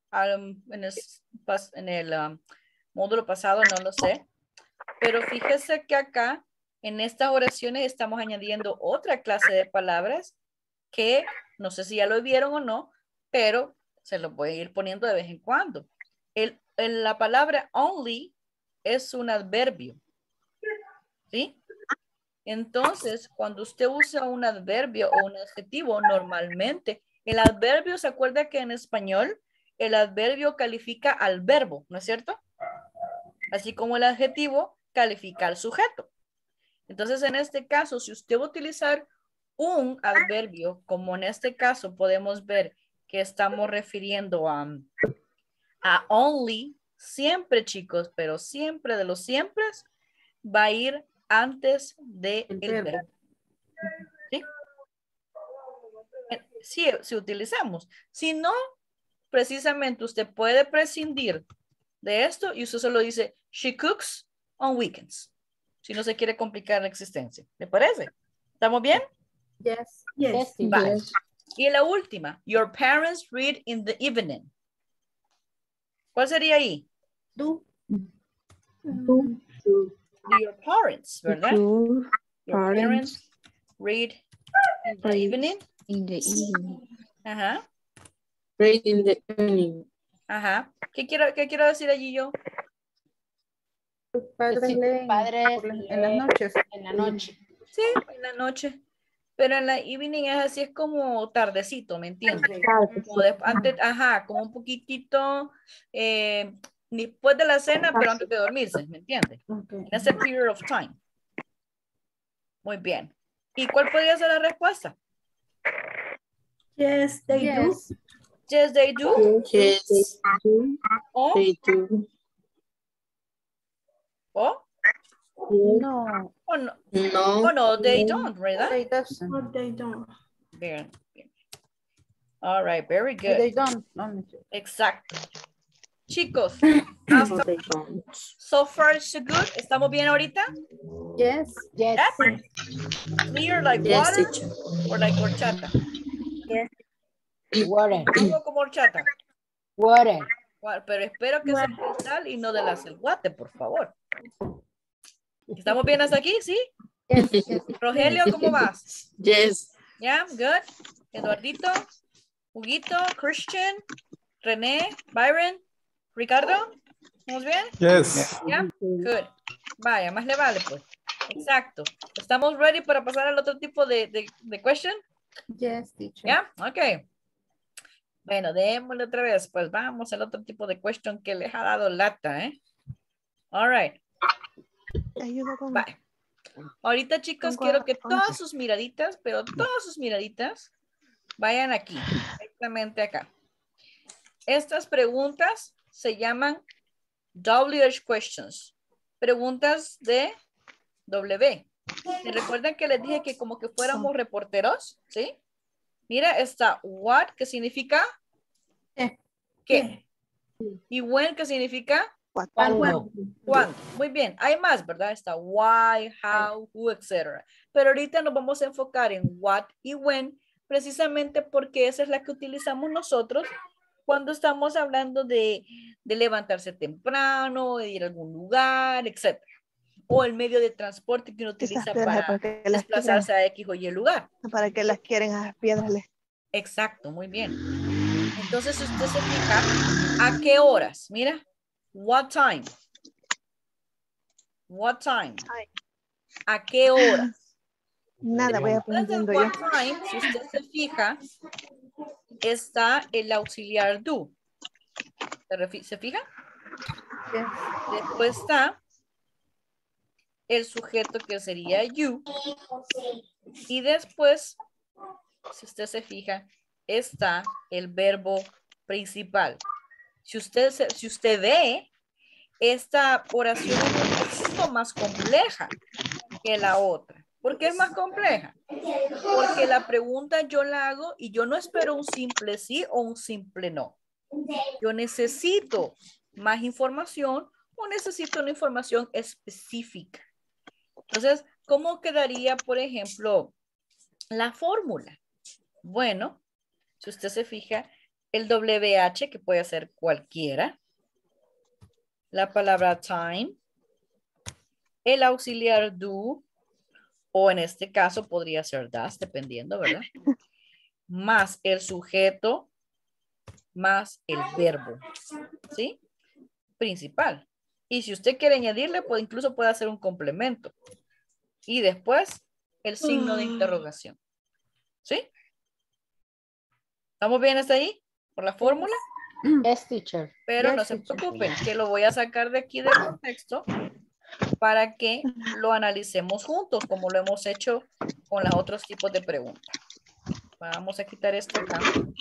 en el módulo pasado, no lo sé. Pero fíjese que acá, en estas oraciones, estamos añadiendo otra clase de palabras que no sé si ya lo vieron o no, pero se lo voy a ir poniendo de vez en cuando. La palabra only es un adverbio. ¿Sí? Entonces, cuando usted usa un adverbio o un adjetivo, normalmente, el adverbio, ¿se acuerda que en español el adverbio califica al verbo, ¿no es cierto? Así como el adjetivo califica al sujeto. Entonces, en este caso, si usted va a utilizar un adverbio, como en este caso podemos ver que estamos refiriendo a only, siempre, chicos, pero siempre de los siempre, va a ir antes del verbo. ¿Sí? Sí, si utilizamos. Si no, precisamente usted puede prescindir de esto y usted solo dice, she cooks on weekends. Si no se quiere complicar la existencia. ¿Le parece? ¿Estamos bien? Yes. Yes. Vale. Y la última, your parents read in the evening. ¿Cuál sería ahí? Do. Your parents, ¿verdad? Your Your parents read in the evening. In the evening. Ajá. Read in the evening. Ajá. ¿Qué quiero decir allí yo? Tus padres Sí, leen padres en las noches. En la noche. Sí, en la noche. Pero en la evening es así, es como tardecito, ¿me entiendes? Como antes, ajá, como un poquitito después de la cena, pero antes de dormirse, ¿me entiendes? Okay. En ese period of time. Muy bien. ¿Y cuál podría ser la respuesta? Yes, they do. Yes, they do. Yes, O, they do. o, No, o no. No. Oh, no, they don't, ¿verdad? they doesn't. No, they don't. Bien, bien. All right, very good. They don't. No, Exacto. Chicos, No, hasta they don't. so far so good. ¿Estamos bien ahorita? yes. Yes. Clear like Yes, water teacher. or like horchata? Water. Agua como horchata. Water. Pero espero que sea cristal y no de las del guate, por favor. ¿Estamos bien hasta aquí? ¿Sí? Rogelio, ¿cómo vas? Yes. Yeah, good. Eduardito, Huguito, Christian, René, Byron, Ricardo, ¿estamos bien? Yes. Yeah, good. Vaya, más le vale, pues. Exacto. ¿Estamos ready para pasar al otro tipo de question? Yes, teacher. Yeah, ok. Bueno, démosle otra vez. Pues vamos al otro tipo de question que les ha dado lata, ¿eh? All right. Bye. Ahorita, chicos, quiero que todas sus miraditas, pero todas sus miraditas vayan aquí, directamente acá. Estas preguntas se llaman WH questions. Preguntas de W. ¿Se recuerdan que les dije que como que fuéramos reporteros? ¿Sí? Mira, está what, que significa ¿qué? Y when, que significa ¿Cuándo? ¿cuándo? Muy bien, hay más, ¿verdad? Está why, how, who, etc. Pero ahorita nos vamos a enfocar en what y when, precisamente porque esa es la que utilizamos nosotros cuando estamos hablando de levantarse temprano, de ir a algún lugar, etc. O el medio de transporte que uno utiliza para desplazarse a X o Y lugar. Para que las quieren a las piedras. Exacto, muy bien. Entonces usted se fija a qué horas. Mira, what time. What time. ¿A qué horas? Nada, voy aprendiendo yo. What time, si usted se fija, está el auxiliar do. ¿Se fija? Yes. Después está el sujeto que sería you. Y después, si usted se fija, está el verbo principal. Si usted ve, esta oración es un poquito más compleja que la otra. ¿Por qué es más compleja? Porque la pregunta yo la hago y yo no espero un simple sí o un simple no. Yo necesito más información o necesito una información específica. Entonces, ¿cómo quedaría, por ejemplo, la fórmula? Bueno, si usted se fija, el WH, que puede ser cualquiera, la palabra time, el auxiliar do, o en este caso podría ser does, dependiendo, ¿verdad? Más el sujeto, más el verbo, ¿sí? Principal. Y si usted quiere añadirle, pues incluso puede hacer un complemento. Y después, el signo de interrogación. ¿Sí? ¿Estamos bien hasta ahí? ¿Por la fórmula? Yes, teacher. Pero Yes, no se teacher. preocupen, que lo voy a sacar de aquí del contexto para que lo analicemos juntos, como lo hemos hecho con los otros tipos de preguntas. Vamos a quitar esto acá.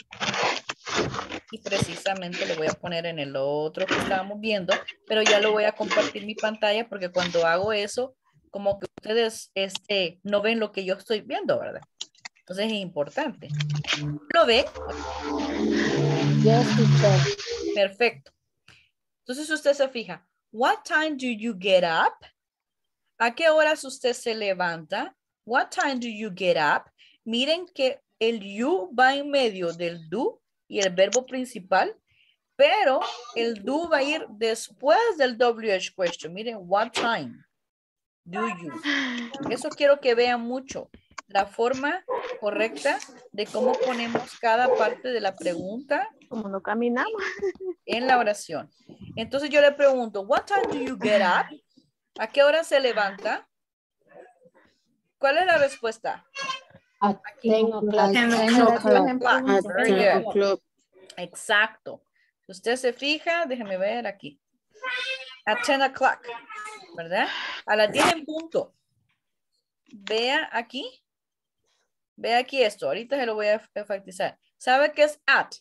Y precisamente lo voy a poner en el otro que estábamos viendo, pero ya lo voy a compartir mi pantalla porque cuando hago eso, como que ustedes no ven lo que yo estoy viendo, ¿verdad? Entonces es importante. ¿Lo ve? Yes, teacher. Perfecto. Entonces usted se fija, what time do you get up? ¿A qué horas usted se levanta? What time do you get up? Miren que el you va en medio del do y el verbo principal, pero el do va a ir después del WH question. Miren, what time do you? Eso quiero que vean mucho. La forma correcta de cómo ponemos cada parte de la pregunta. Como no caminamos. En la oración. Entonces yo le pregunto, what time do you get up? ¿A qué hora se levanta? ¿Cuál es la respuesta? At 10 o'clock. 10 o'clock. Very good. o'clock. Exacto. Si usted se fija, déjeme ver aquí. At 10 o'clock, ¿verdad? A las 10 en punto. Vea aquí. Vea aquí esto. Ahorita se lo voy a enfatizar. ¿Sabe qué es at?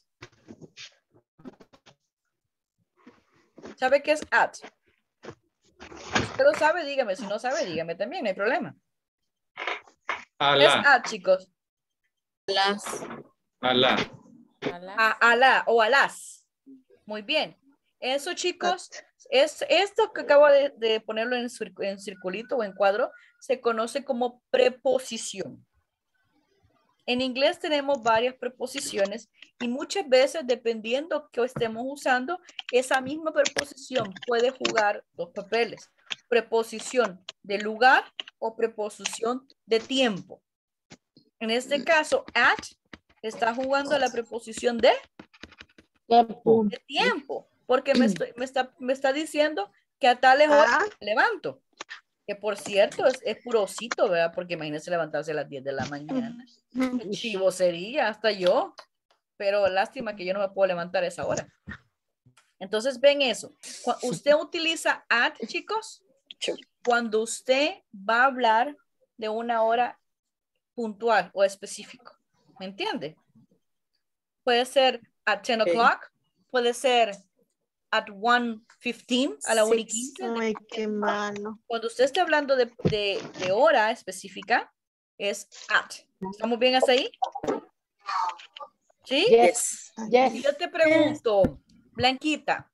¿Sabe qué es at? Usted lo sabe, dígame. Si no sabe, dígame también, no hay problema. ¿Qué es at, chicos? A la. A la o a las. Muy bien. Eso, chicos, es esto que acabo de ponerlo en circulito o en cuadro, se conoce como preposición. En inglés tenemos varias preposiciones y muchas veces, dependiendo que estemos usando, esa misma preposición puede jugar dos papeles. Preposición de lugar o preposición de tiempo. En este caso, at está jugando la preposición de tiempo, porque me está diciendo que a tales horas me levanto. Que por cierto es puro osito, ¿verdad? Porque imagínense levantarse a las 10 de la mañana. Qué chivo sería, hasta yo. Pero lástima que yo no me puedo levantar a esa hora. Entonces ven eso. Usted utiliza at, chicos, cuando usted va a hablar de una hora puntual o específico. ¿Me entiende? Puede ser at 10 o'clock, puede ser at 1:15, a la 1:15. Ay, qué malo. Cuando usted esté hablando de hora específica, es at. ¿Estamos bien hasta ahí? ¿Sí? Yes. Yes. Yo te pregunto, Blanquita,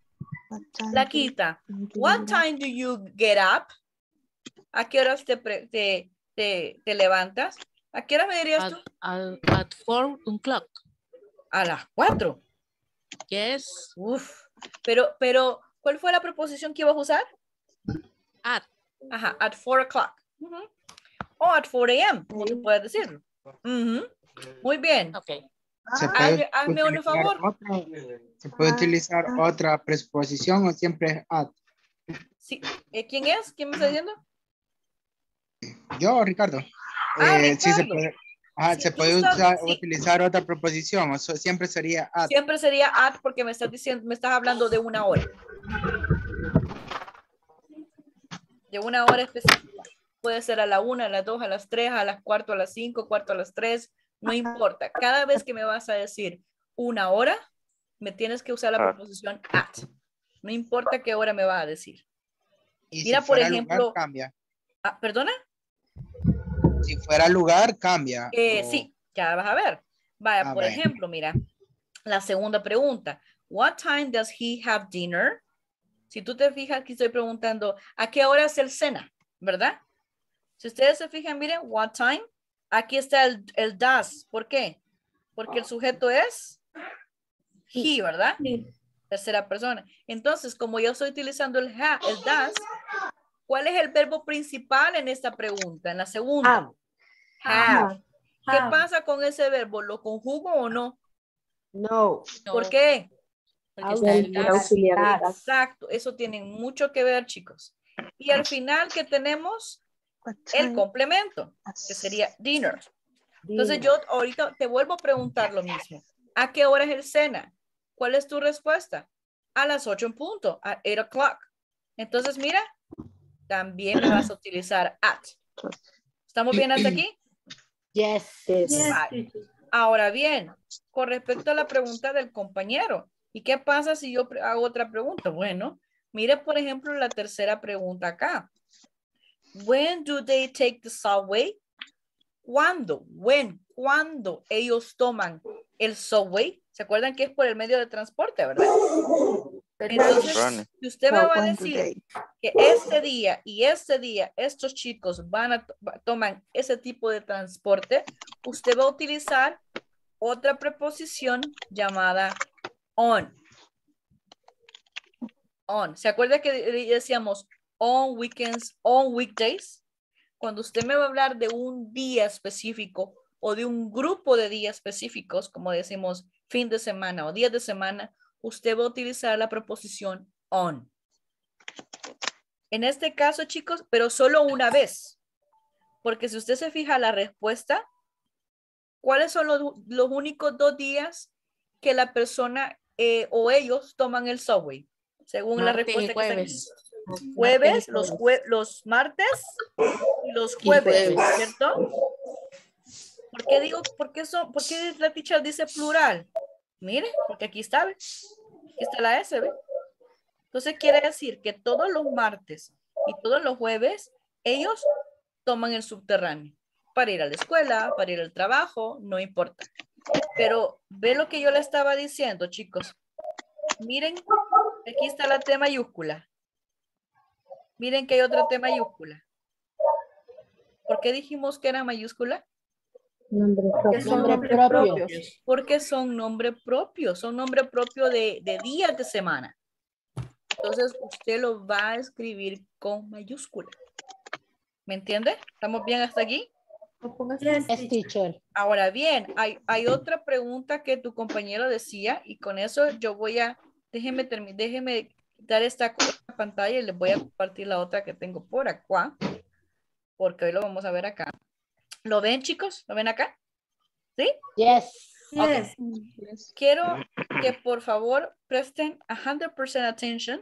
what time do you get up? ¿A qué horas te levantas? ¿A qué hora me dirías tú? At 4 o'clock. A las 4. Yes. Uf. Pero, ¿cuál fue la preposición que ibas a usar? At. Ajá, at 4 o'clock. O at 4 a.m., como tú puedes decirlo. Muy bien. Ok. Hazme un favor. ¿Se puede utilizar otra preposición o siempre es at? Sí. ¿Quién es? ¿Quién me está diciendo? Yo, Ricardo. Ricardo. Sí, se puede. Se puede utilizar otra preposición, o siempre sería at. Siempre sería at porque me estás hablando de una hora. De una hora específica. Puede ser a la 1, a las 2, a las 3, a las 4, a las 5, 4 a las 3. No importa. Cada vez que me vas a decir una hora, me tienes que usar la preposición at. No importa qué hora me vas a decir. Y mira, si por fuera ejemplo. Lugar, cambia. ¿Perdona? Si fuera lugar, cambia. Sí, ya vas a ver. Vaya, por vaya. ejemplo, mira, la segunda pregunta. What time does he have dinner? Si tú te fijas, aquí estoy preguntando, ¿a qué hora es el cena? ¿Verdad? Si ustedes se fijan, miren, what time, aquí está el does. ¿Por qué? Porque el sujeto es he, ¿verdad? Tercera persona. Entonces, como yo estoy utilizando el does, ¿cuál es el verbo principal en esta pregunta? En la segunda. Have. ¿Qué pasa con ese verbo? ¿Lo conjugo o no? No. ¿Por qué? Porque está el does. Auxiliar. Exacto. Eso tiene mucho que ver, chicos. Y al final, ¿qué tenemos? El complemento, que sería dinner. Entonces yo ahorita te vuelvo a preguntar lo mismo. ¿A qué hora es el cena? ¿Cuál es tu respuesta? A las 8 en punto, a 8 o'clock. Entonces, mira, también me vas a utilizar at. ¿Estamos bien hasta aquí? Yes. Vale. Ahora bien, con respecto a la pregunta del compañero, ¿y qué pasa si yo hago otra pregunta? Bueno, mire, por ejemplo, la tercera pregunta acá. When do they take the subway? ¿Cuándo? When? ¿Cuándo ellos toman el subway? ¿Se acuerdan que es por el medio de transporte, verdad? Entonces, si usted me va a decir que este día y este día estos chicos toman ese tipo de transporte, usted va a utilizar otra preposición llamada on. On. ¿Se acuerda que decíamos on weekends, on weekdays? Cuando usted me va a hablar de un día específico o de un grupo de días específicos, como decimos fin de semana o días de semana, usted va a utilizar la preposición on. En este caso, chicos, pero solo una vez. Porque si usted se fija la respuesta, ¿cuáles son los únicos 2 días que la persona o ellos toman el subway? Según la respuesta que está aquí. Jueves, los martes y los jueves, ¿cierto? ¿Por qué digo, por qué la teacher dice plural? Mire, porque aquí está, ¿ve? Aquí está la S, ¿ve? Entonces quiere decir que todos los martes y todos los jueves ellos toman el subterráneo para ir a la escuela, para ir al trabajo, no importa. Pero ve lo que yo le estaba diciendo, chicos. Miren, aquí está la T mayúscula. Miren que hay otra T mayúscula. ¿Por qué dijimos que era mayúscula? Nombre propio. Porque son nombre propio. Son nombre propio de días de semana. Entonces, usted lo va a escribir con mayúscula. ¿Me entiende? ¿Estamos bien hasta aquí? Yes, teacher. Ahora bien, hay otra pregunta que tu compañero decía y con eso yo voy a, déjeme dar esta pantalla y les voy a compartir la otra que tengo por acá, porque hoy lo vamos a ver acá. ¿Lo ven, chicos? ¿Lo ven acá? ¿Sí? Yes. Okay. Quiero que por favor presten 100% attention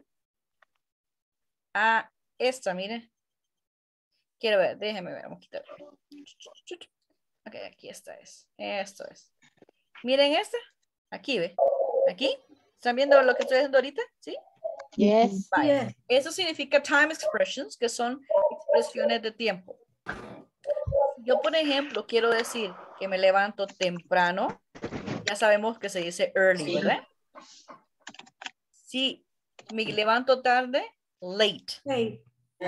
a esta, miren. Quiero ver, déjenme ver, vamos a quitar. Ok, aquí esta es. Esto es. Miren esta. Aquí, ¿ve? Aquí. ¿Están viendo lo que estoy haciendo ahorita? ¿Sí? Yes. Vale. Eso significa time expressions, que son expresiones de tiempo. Yo, por ejemplo, quiero decir que me levanto temprano. Ya sabemos que se dice early, ¿verdad? Si me levanto tarde, late.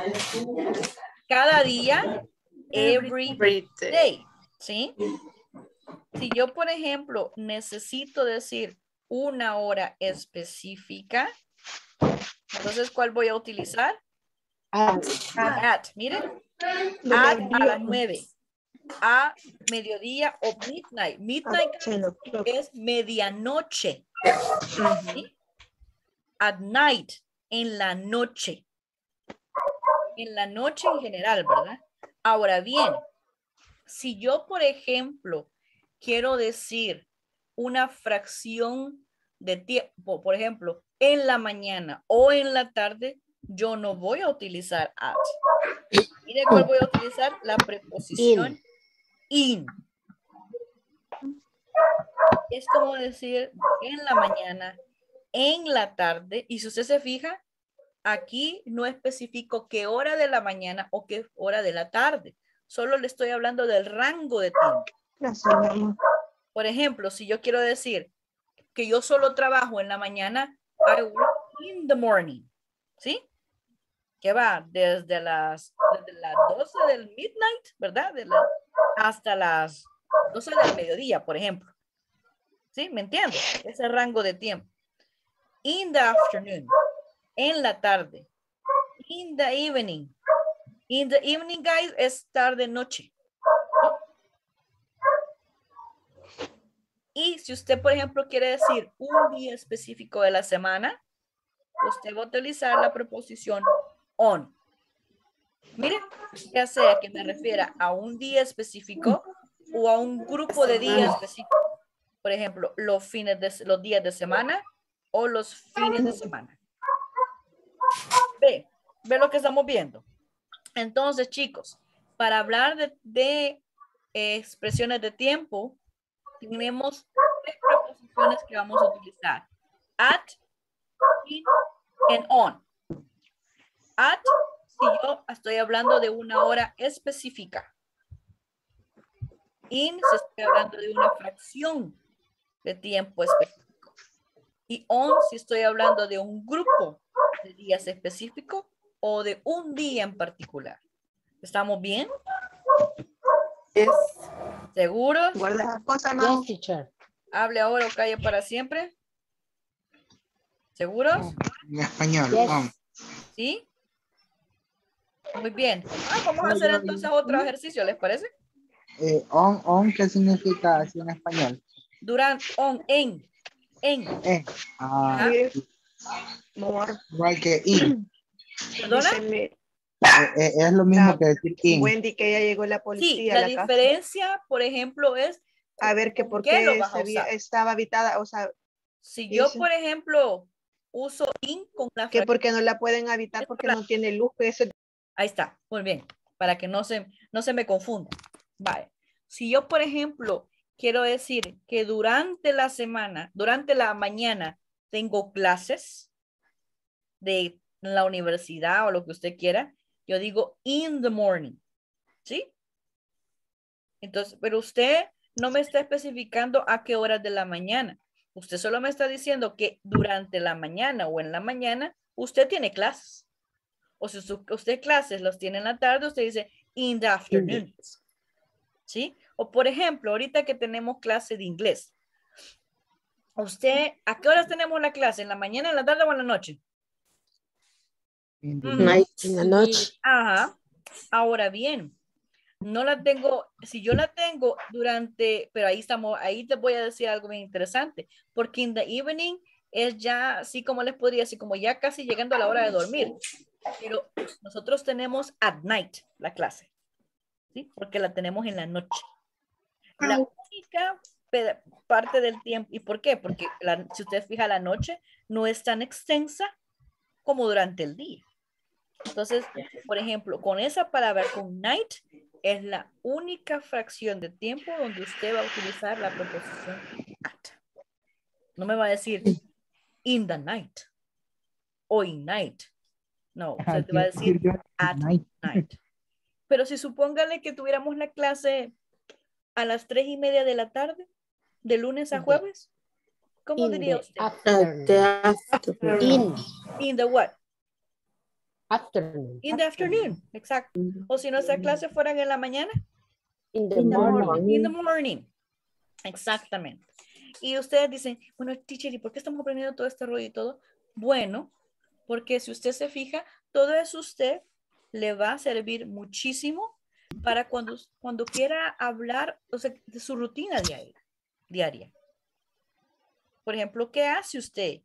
Cada día, every day, ¿sí? Si yo, por ejemplo, necesito decir una hora específica, entonces, ¿cuál voy a utilizar? At. Miren. At a las 9. A mediodía o midnight. Midnight es medianoche. ¿Sí? At night, en la noche. En la noche en general, ¿verdad? Ahora bien, si yo, por ejemplo, quiero decir una fracción de tiempo, por ejemplo, en la mañana o en la tarde, yo no voy a utilizar at. Mire cuál voy a utilizar, la preposición in. Es como decir en la mañana, en la tarde, y si usted se fija, aquí no especifico qué hora de la mañana o qué hora de la tarde. Solo le estoy hablando del rango de tiempo. Gracias, mi amor. Por ejemplo, si yo quiero decir que yo solo trabajo en la mañana, I work in the morning, ¿sí? Que va desde las 12 del midnight, ¿verdad? Hasta las 12 del mediodía, por ejemplo. ¿Sí? ¿Me entiendes? Ese rango de tiempo. In the afternoon, en la tarde. In the evening. In the evening, guys, es tarde-noche. Y si usted, por ejemplo, quiere decir un día específico de la semana, usted va a utilizar la preposición on. Miren, ya sea que me refiera a un día específico o a un grupo de días específicos. Por ejemplo, los días de semana o los fines de semana. Ve lo que estamos viendo. Entonces, chicos, para hablar de expresiones de tiempo, tenemos 3 preposiciones que vamos a utilizar. At, in, and on. At, si yo estoy hablando de una hora específica. In, si estoy hablando de una fracción de tiempo específico. Y on, si estoy hablando de un grupo de días específico o de un día en particular. ¿Estamos bien? Yes. ¿Seguros? Guarda las cosas, no. Yes, teacher. Hable ahora o calle para siempre. ¿Seguros? En español. Yes. ¿Sí? Muy bien. Vamos a hacer entonces otro ejercicio, ¿les parece? On, ¿qué significa así en español? Durante, on, en. Ajá. Amor. Igual que in. ¿Perdona? Es lo mismo que decir in. Wendy, que ya llegó la policía Sí, a la la casa. diferencia, por ejemplo, es A ver que por ¿qué qué lo vas a usar? estaba habitada, o sea, Si yo, dice por ejemplo, uso in con la que fracción. porque no la pueden habitar porque no tiene luz, que eso Ahí está, muy bien, para que no se me confunda. Vale. Si yo, por ejemplo, quiero decir que durante la semana, durante la mañana, tengo clases de la universidad o lo que usted quiera, yo digo in the morning, ¿sí? Entonces, pero usted no me está especificando a qué horas de la mañana. Usted solo me está diciendo que durante la mañana o en la mañana usted tiene clases. O si usted clases los tiene en la tarde, usted dice in the afternoon. ¿Sí? O por ejemplo, ahorita que tenemos clase de inglés. ¿Usted a qué horas tenemos la clase? ¿En la mañana, en la tarde o en la noche? In the Night. En la noche. Ajá. Ahora bien, no la tengo, si yo la tengo durante, pero ahí te voy a decir algo bien interesante, porque in the evening es ya, así como les podría decir, como ya casi llegando a la hora de dormir, pero nosotros tenemos at night la clase, ¿sí? Porque la tenemos en la noche. La única parte del tiempo, ¿y por qué? Porque si usted fija la noche no es tan extensa como durante el día. Entonces, por ejemplo, con esa palabra, con night, es la única fracción de tiempo donde usted va a utilizar la preposición at. No me va a decir in the night o in night. No, usted te va a decir at night. Pero si supóngale que tuviéramos la clase a las 3:30 de la tarde, de lunes a jueves, ¿cómo diría usted? In the what? Afternoon. In the afternoon, exacto. O si nuestras clases fueran en la mañana. In the morning. In the morning. Exactamente. Y ustedes dicen, bueno, teacher, ¿y por qué estamos aprendiendo todo este rollo y todo? Bueno, porque si usted se fija, todo eso usted le va a servir muchísimo para cuando quiera hablar, o sea, de su rutina diaria. Por ejemplo, ¿qué hace usted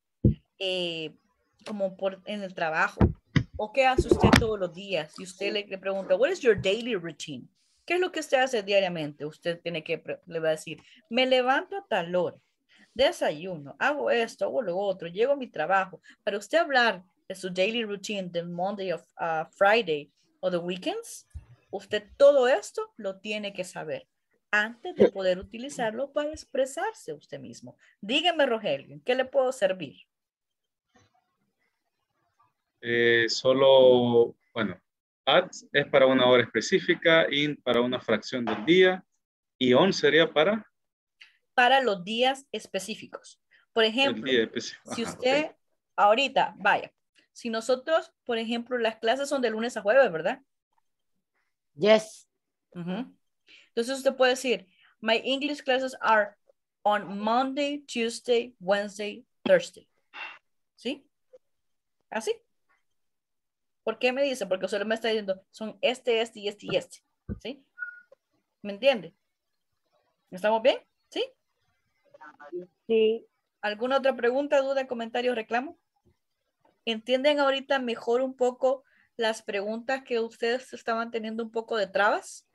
en el trabajo? ¿O qué hace usted todos los días? Y usted le pregunta, what is your daily routine? ¿Qué es lo que usted hace diariamente? Usted le va a decir, me levanto a tal hora, desayuno, hago esto, hago lo otro, llego a mi trabajo. Para usted hablar de su daily routine de Monday of Friday o de weekends, usted todo esto lo tiene que saber antes de poder utilizarlo para expresarse usted mismo. Dígame, Rogelio, ¿en qué le puedo servir? Solo, bueno, At es para una hora específica, in para una fracción del día y on sería para los días específicos. Por el ejemplo, día específico. si Ajá, usted ok. ahorita, vaya, si nosotros, por ejemplo, las clases son de lunes a jueves, ¿verdad? Yes. Ujú. Entonces usted puede decir, my English classes are on Monday, Tuesday, Wednesday, Thursday. ¿Sí? Así. ¿Por qué me dice? Porque solo me está diciendo, son este y este. ¿Sí? ¿Me entiende? ¿Estamos bien? ¿Sí? Sí. ¿Alguna otra pregunta, duda, comentario, reclamo? ¿Entienden ahorita mejor un poco las preguntas que ustedes estaban teniendo un poco de trabas?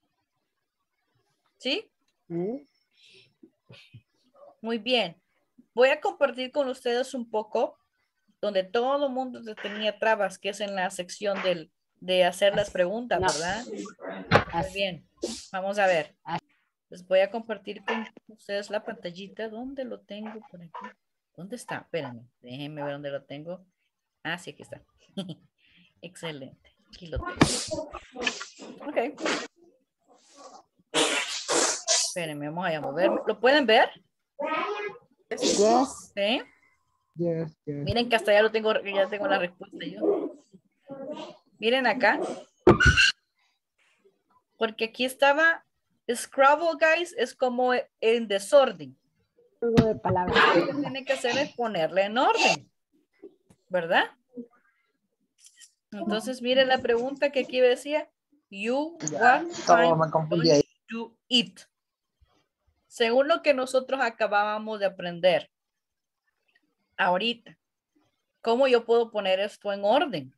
¿Sí? Muy bien. Voy a compartir con ustedes un poco donde todo el mundo tenía trabas, que es en la sección de hacer las preguntas, ¿verdad? Muy bien. Vamos a ver. Les voy a compartir con ustedes la pantallita. ¿Dónde lo tengo por aquí? ¿Dónde está? Espérenme. Déjenme ver dónde lo tengo. Ah, sí, aquí está. Excelente. Aquí lo tengo. Ok. Espérenme, vamos a moverme. ¿Lo pueden ver? Yes. ¿Sí? Yes, yes. Miren que hasta ya tengo la respuesta yo. Miren acá. Porque aquí estaba Scrabble, guys, es como en desorden. Juego de palabras. Lo que tiene que hacer es ponerle en orden. ¿Verdad? Entonces, miren la pregunta que aquí decía. What time don't you eat? Según lo que nosotros acabábamos de aprender. Ahorita. ¿Cómo yo puedo poner esto en orden?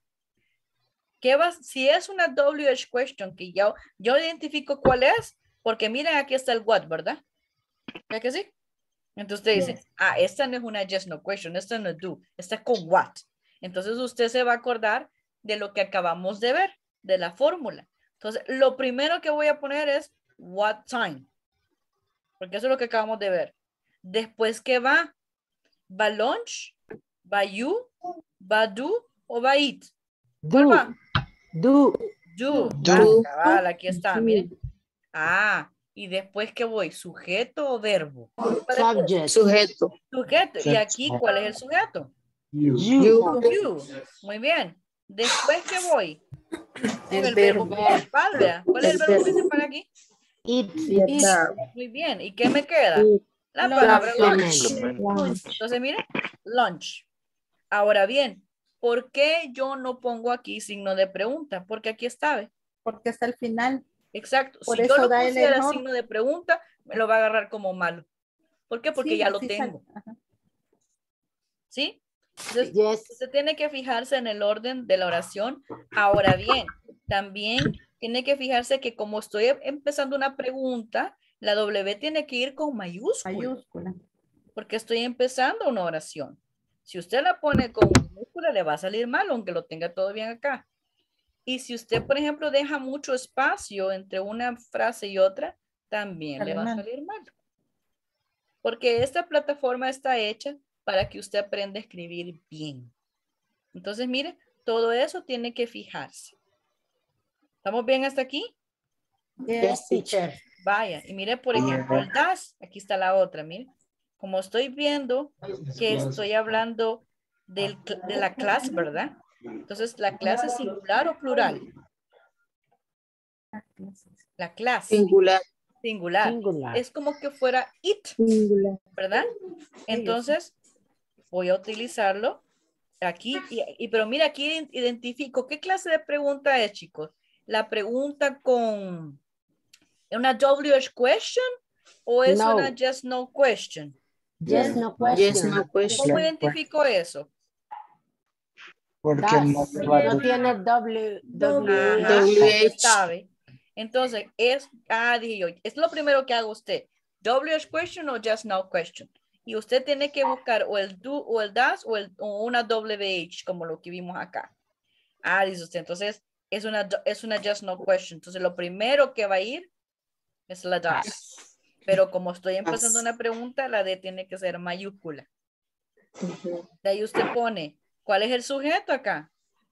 Si es una WH question que yo identifico cuál es, porque miren aquí está el what, ¿verdad? ¿Ya que sí? Entonces usted dice, esta no es una yes no question, esta no es do, esta es con what. Entonces usted se va a acordar de lo que acabamos de ver, de la fórmula. Entonces lo primero que voy a poner es what time, porque eso es lo que acabamos de ver. Después, ¿qué va? ¿Va lunch? ¿Va you? ¿Va do? ¿O va eat? ¿Cuál va? Do. Cabal, aquí está, miren. Y después ¿qué voy? ¿Sujeto o verbo? Subject. Sujeto. Sujeto. ¿Y aquí cuál es el sujeto? You. Muy bien. Después ¿qué voy? El verbo verbo. principal, ¿vea? ¿Cuál es el verbo principal aquí? Eat. Muy bien. ¿Y qué me queda? La palabra lunch. Entonces, miren, lunch. Ahora bien, ¿por qué yo no pongo aquí signo de pregunta? Porque aquí está, ¿ve? Porque está al final. Exacto. Por Si eso yo lo da el pusiera error. signo de pregunta, me lo va a agarrar como malo. ¿Por qué? Porque Sí, ya lo así tengo. sale. ¿Sí? Entonces, Yes. usted tiene que fijarse en el orden de la oración. Ahora bien, también tiene que fijarse que como estoy empezando una pregunta, la W tiene que ir con mayúscula. Porque estoy empezando una oración. Si usted la pone con minúscula, le va a salir mal, aunque lo tenga todo bien acá. Y si usted, por ejemplo, deja mucho espacio entre una frase y otra, también le va a salir mal. Porque esta plataforma está hecha para que usted aprenda a escribir bien. Entonces, mire, todo eso tiene que fijarse. ¿Estamos bien hasta aquí? Yes, teacher. Vaya, y mire, por ejemplo, el das, aquí está la otra, mire. Como estoy viendo que estoy hablando de la clase, ¿verdad? Entonces, ¿la clase es singular o plural? La clase. Singular. Es como que fuera it, ¿verdad? Entonces, voy a utilizarlo aquí. Pero mira, aquí identifico qué clase de pregunta es, chicos. La pregunta con una WH question o es una just no question. Yes, no question. ¿Cómo identifico eso? Porque no tiene WH. ¿Sabe? Entonces, dije yo, es lo primero que haga usted. WH question o just no question. Y usted tiene que buscar o el do o el does o una WH como lo que vimos acá. Dice usted, entonces es una just no question. Entonces lo primero que va a ir es la does. Pero como estoy empezando una pregunta, la D tiene que ser mayúscula. De ahí usted pone, ¿cuál es el sujeto acá?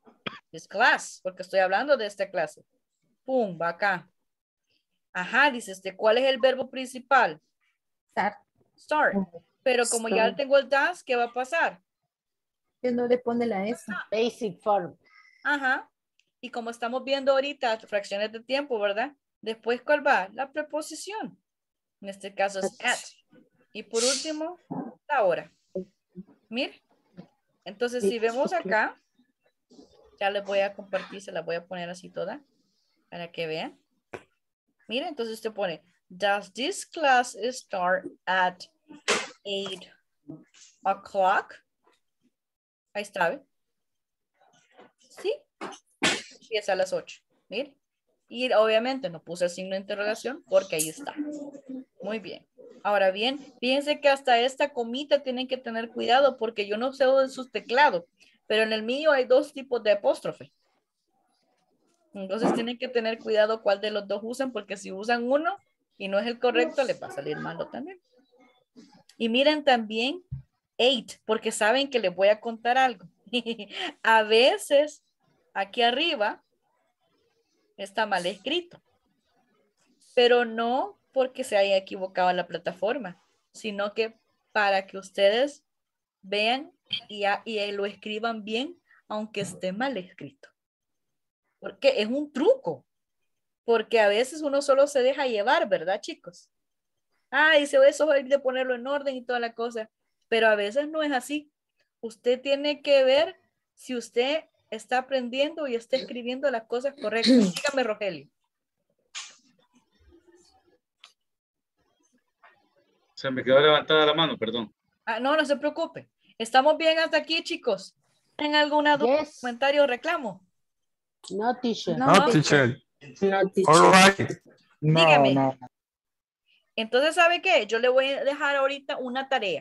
This class, porque estoy hablando de esta clase. Pum, va acá. Ajá, dice ¿cuál es el verbo principal? Start. Start. Pero como ya tengo el das, ¿qué va a pasar? Que no le pone la S. Basic form. Ajá. Y como estamos viendo ahorita, fracciones de tiempo, ¿verdad? Después, ¿cuál va? La preposición. En este caso es at. Y por último, la hora. Mire. Entonces, si vemos acá, ya les voy a compartir, se la voy a poner así toda, para que vean. Mire, entonces usted pone, does this class start at 8 o'clock? Ahí está, ¿ve? Sí. Empieza a las 8. Mire. Y obviamente no puse el signo de interrogación porque ahí está. Muy bien. Ahora bien, fíjense que hasta esta comita tienen que tener cuidado porque yo no sé de sus teclados, pero en el mío hay 2 tipos de apóstrofe. Entonces tienen que tener cuidado cuál de los dos usan porque si usan uno y no es el correcto, le va a salir malo también. Y miren también 8, porque saben que les voy a contar algo. A veces aquí arriba está mal escrito, pero no porque se haya equivocado la plataforma, sino que para que ustedes vean y lo escriban bien, aunque esté mal escrito. Porque es un truco, porque a veces uno solo se deja llevar, ¿verdad, chicos? Dice, eso hay de ponerlo en orden y toda la cosa, pero a veces no es así. Usted tiene que ver si usted está aprendiendo y está escribiendo las cosas correctas. Dígame, Rogelio. Se me quedó levantada la mano, perdón. No se preocupe. ¿Estamos bien hasta aquí, chicos? ¿Tienen alguna duda, comentario o reclamo? No, teacher. No, teacher. No, teacher. All right. Dígame. No. Entonces, ¿sabe qué? Yo le voy a dejar ahorita una tarea.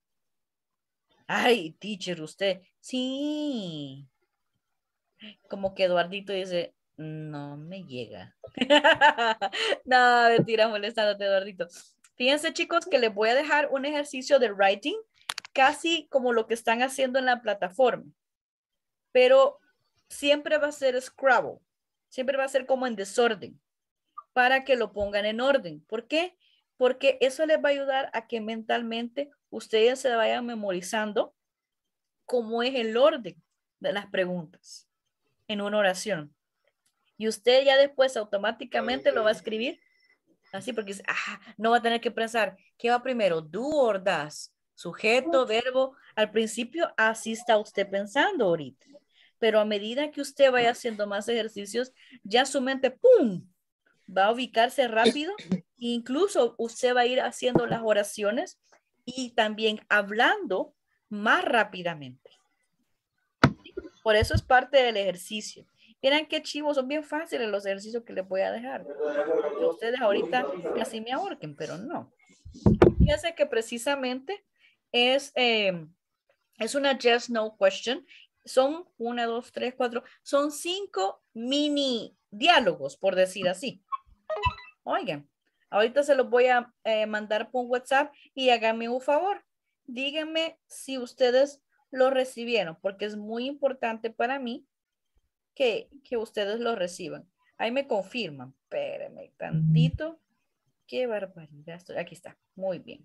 Ay, teacher, usted. Sí. Como que Eduardito dice, no me llega. No, mentira, molestándote, Eduardito. Fíjense, chicos, que les voy a dejar un ejercicio de writing, casi como lo que están haciendo en la plataforma. Pero siempre va a ser Scrabble. Siempre va a ser como en desorden, para que lo pongan en orden. ¿Por qué? Porque eso les va a ayudar a que mentalmente ustedes se vayan memorizando cómo es el orden de las preguntas en una oración. Y usted ya después automáticamente lo va a escribir así, porque no va a tener que pensar, ¿qué va primero? ¿Do or does? Sujeto, verbo. Al principio así está usted pensando ahorita. Pero a medida que usted vaya haciendo más ejercicios, ya su mente, ¡pum!, va a ubicarse rápido. Incluso usted va a ir haciendo las oraciones y también hablando más rápidamente. Por eso es parte del ejercicio. Miren qué chivos, son bien fáciles los ejercicios que les voy a dejar. Que ustedes ahorita casi me ahorquen, pero no. Fíjense que precisamente es una yes, no question. Son 1, 2, 3, 4, son 5 mini diálogos, por decir así. Oigan, ahorita se los voy a mandar por WhatsApp y háganme un favor. Díganme si ustedes lo recibieron, porque es muy importante para mí que ustedes lo reciban. Ahí me confirman. Espérenme tantito. Qué barbaridad. Aquí está. Muy bien.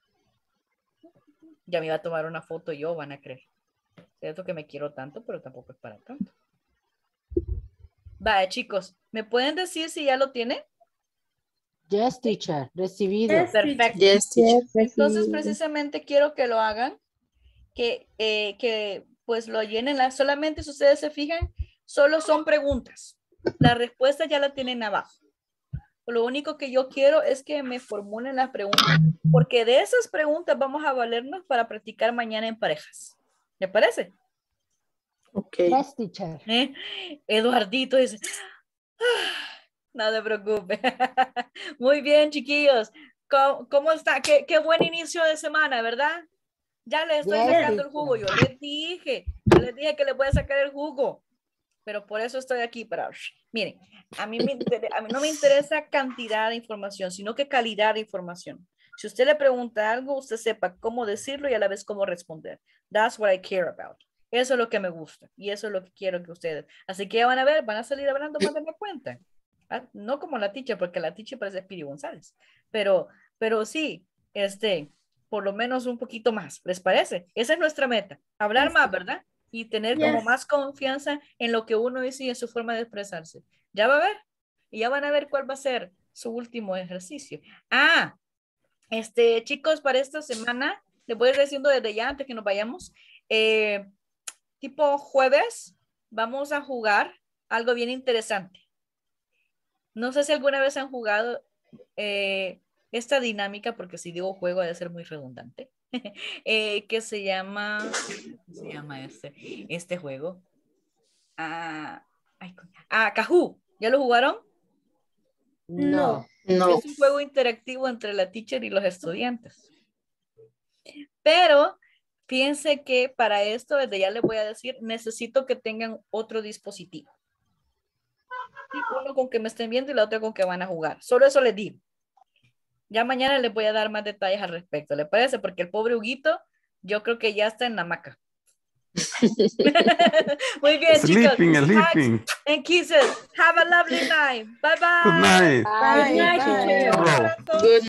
Ya me iba a tomar una foto yo, van a creer. Cierto que me quiero tanto, pero tampoco es para tanto. Vale, chicos, ¿me pueden decir si ya lo tienen? Yes, teacher. Recibido. Yes, Perfecto. Yes, teacher. Entonces, precisamente quiero que lo hagan, que pues lo llenen. Solamente si ustedes se fijan, solo son preguntas. La respuesta ya la tienen abajo. Lo único que yo quiero es que me formulen las preguntas, porque de esas preguntas vamos a valernos para practicar mañana en parejas. ¿Le parece? Ok. Yes, teacher. Eduardito dice, no se preocupe. Muy bien, chiquillos. ¿Cómo está? Qué buen inicio de semana, ¿verdad? Ya les estoy sacando el jugo. Yo les dije que les voy a sacar el jugo. Pero por eso estoy aquí para... Miren, a mí no me interesa cantidad de información, sino que calidad de información. Si usted le pregunta algo, usted sepa cómo decirlo y a la vez cómo responder. That's what I care about. Eso es lo que me gusta y eso es lo que quiero que ustedes. Así que ya van a ver, van a salir hablando más de la cuenta. No como la teacher, porque la teacher parece Piri González, pero sí, por lo menos un poquito más, ¿les parece? Esa es nuestra meta, hablar más, ¿verdad? Y tener como más confianza en lo que uno dice y en su forma de expresarse. Ya va a ver, y ya van a ver cuál va a ser su último ejercicio. Chicos, para esta semana, les voy a ir diciendo desde ya, antes que nos vayamos, tipo jueves, vamos a jugar algo bien interesante. No sé si alguna vez han jugado esta dinámica, porque si digo juego debe ser muy redundante, que se llama, ¿cómo se llama este juego? Kahoot. ¿Ya lo jugaron? No. No. Es un juego interactivo entre la teacher y los estudiantes. Pero fíjense que para esto, desde ya les voy a decir, necesito que tengan otro dispositivo. Uno con que me estén viendo y la otra con que van a jugar. Solo eso les digo. Ya mañana les voy a dar más detalles al respecto. ¿Le parece? Porque el pobre Huguito, yo creo que ya está en la hamaca. Muy bien, Sleeping, chicos. sleeping. Hugs and kisses. Have a lovely night. Bye bye. Good night. Bye. Good night, Bye. teacher. Bravo. Abrazo. Good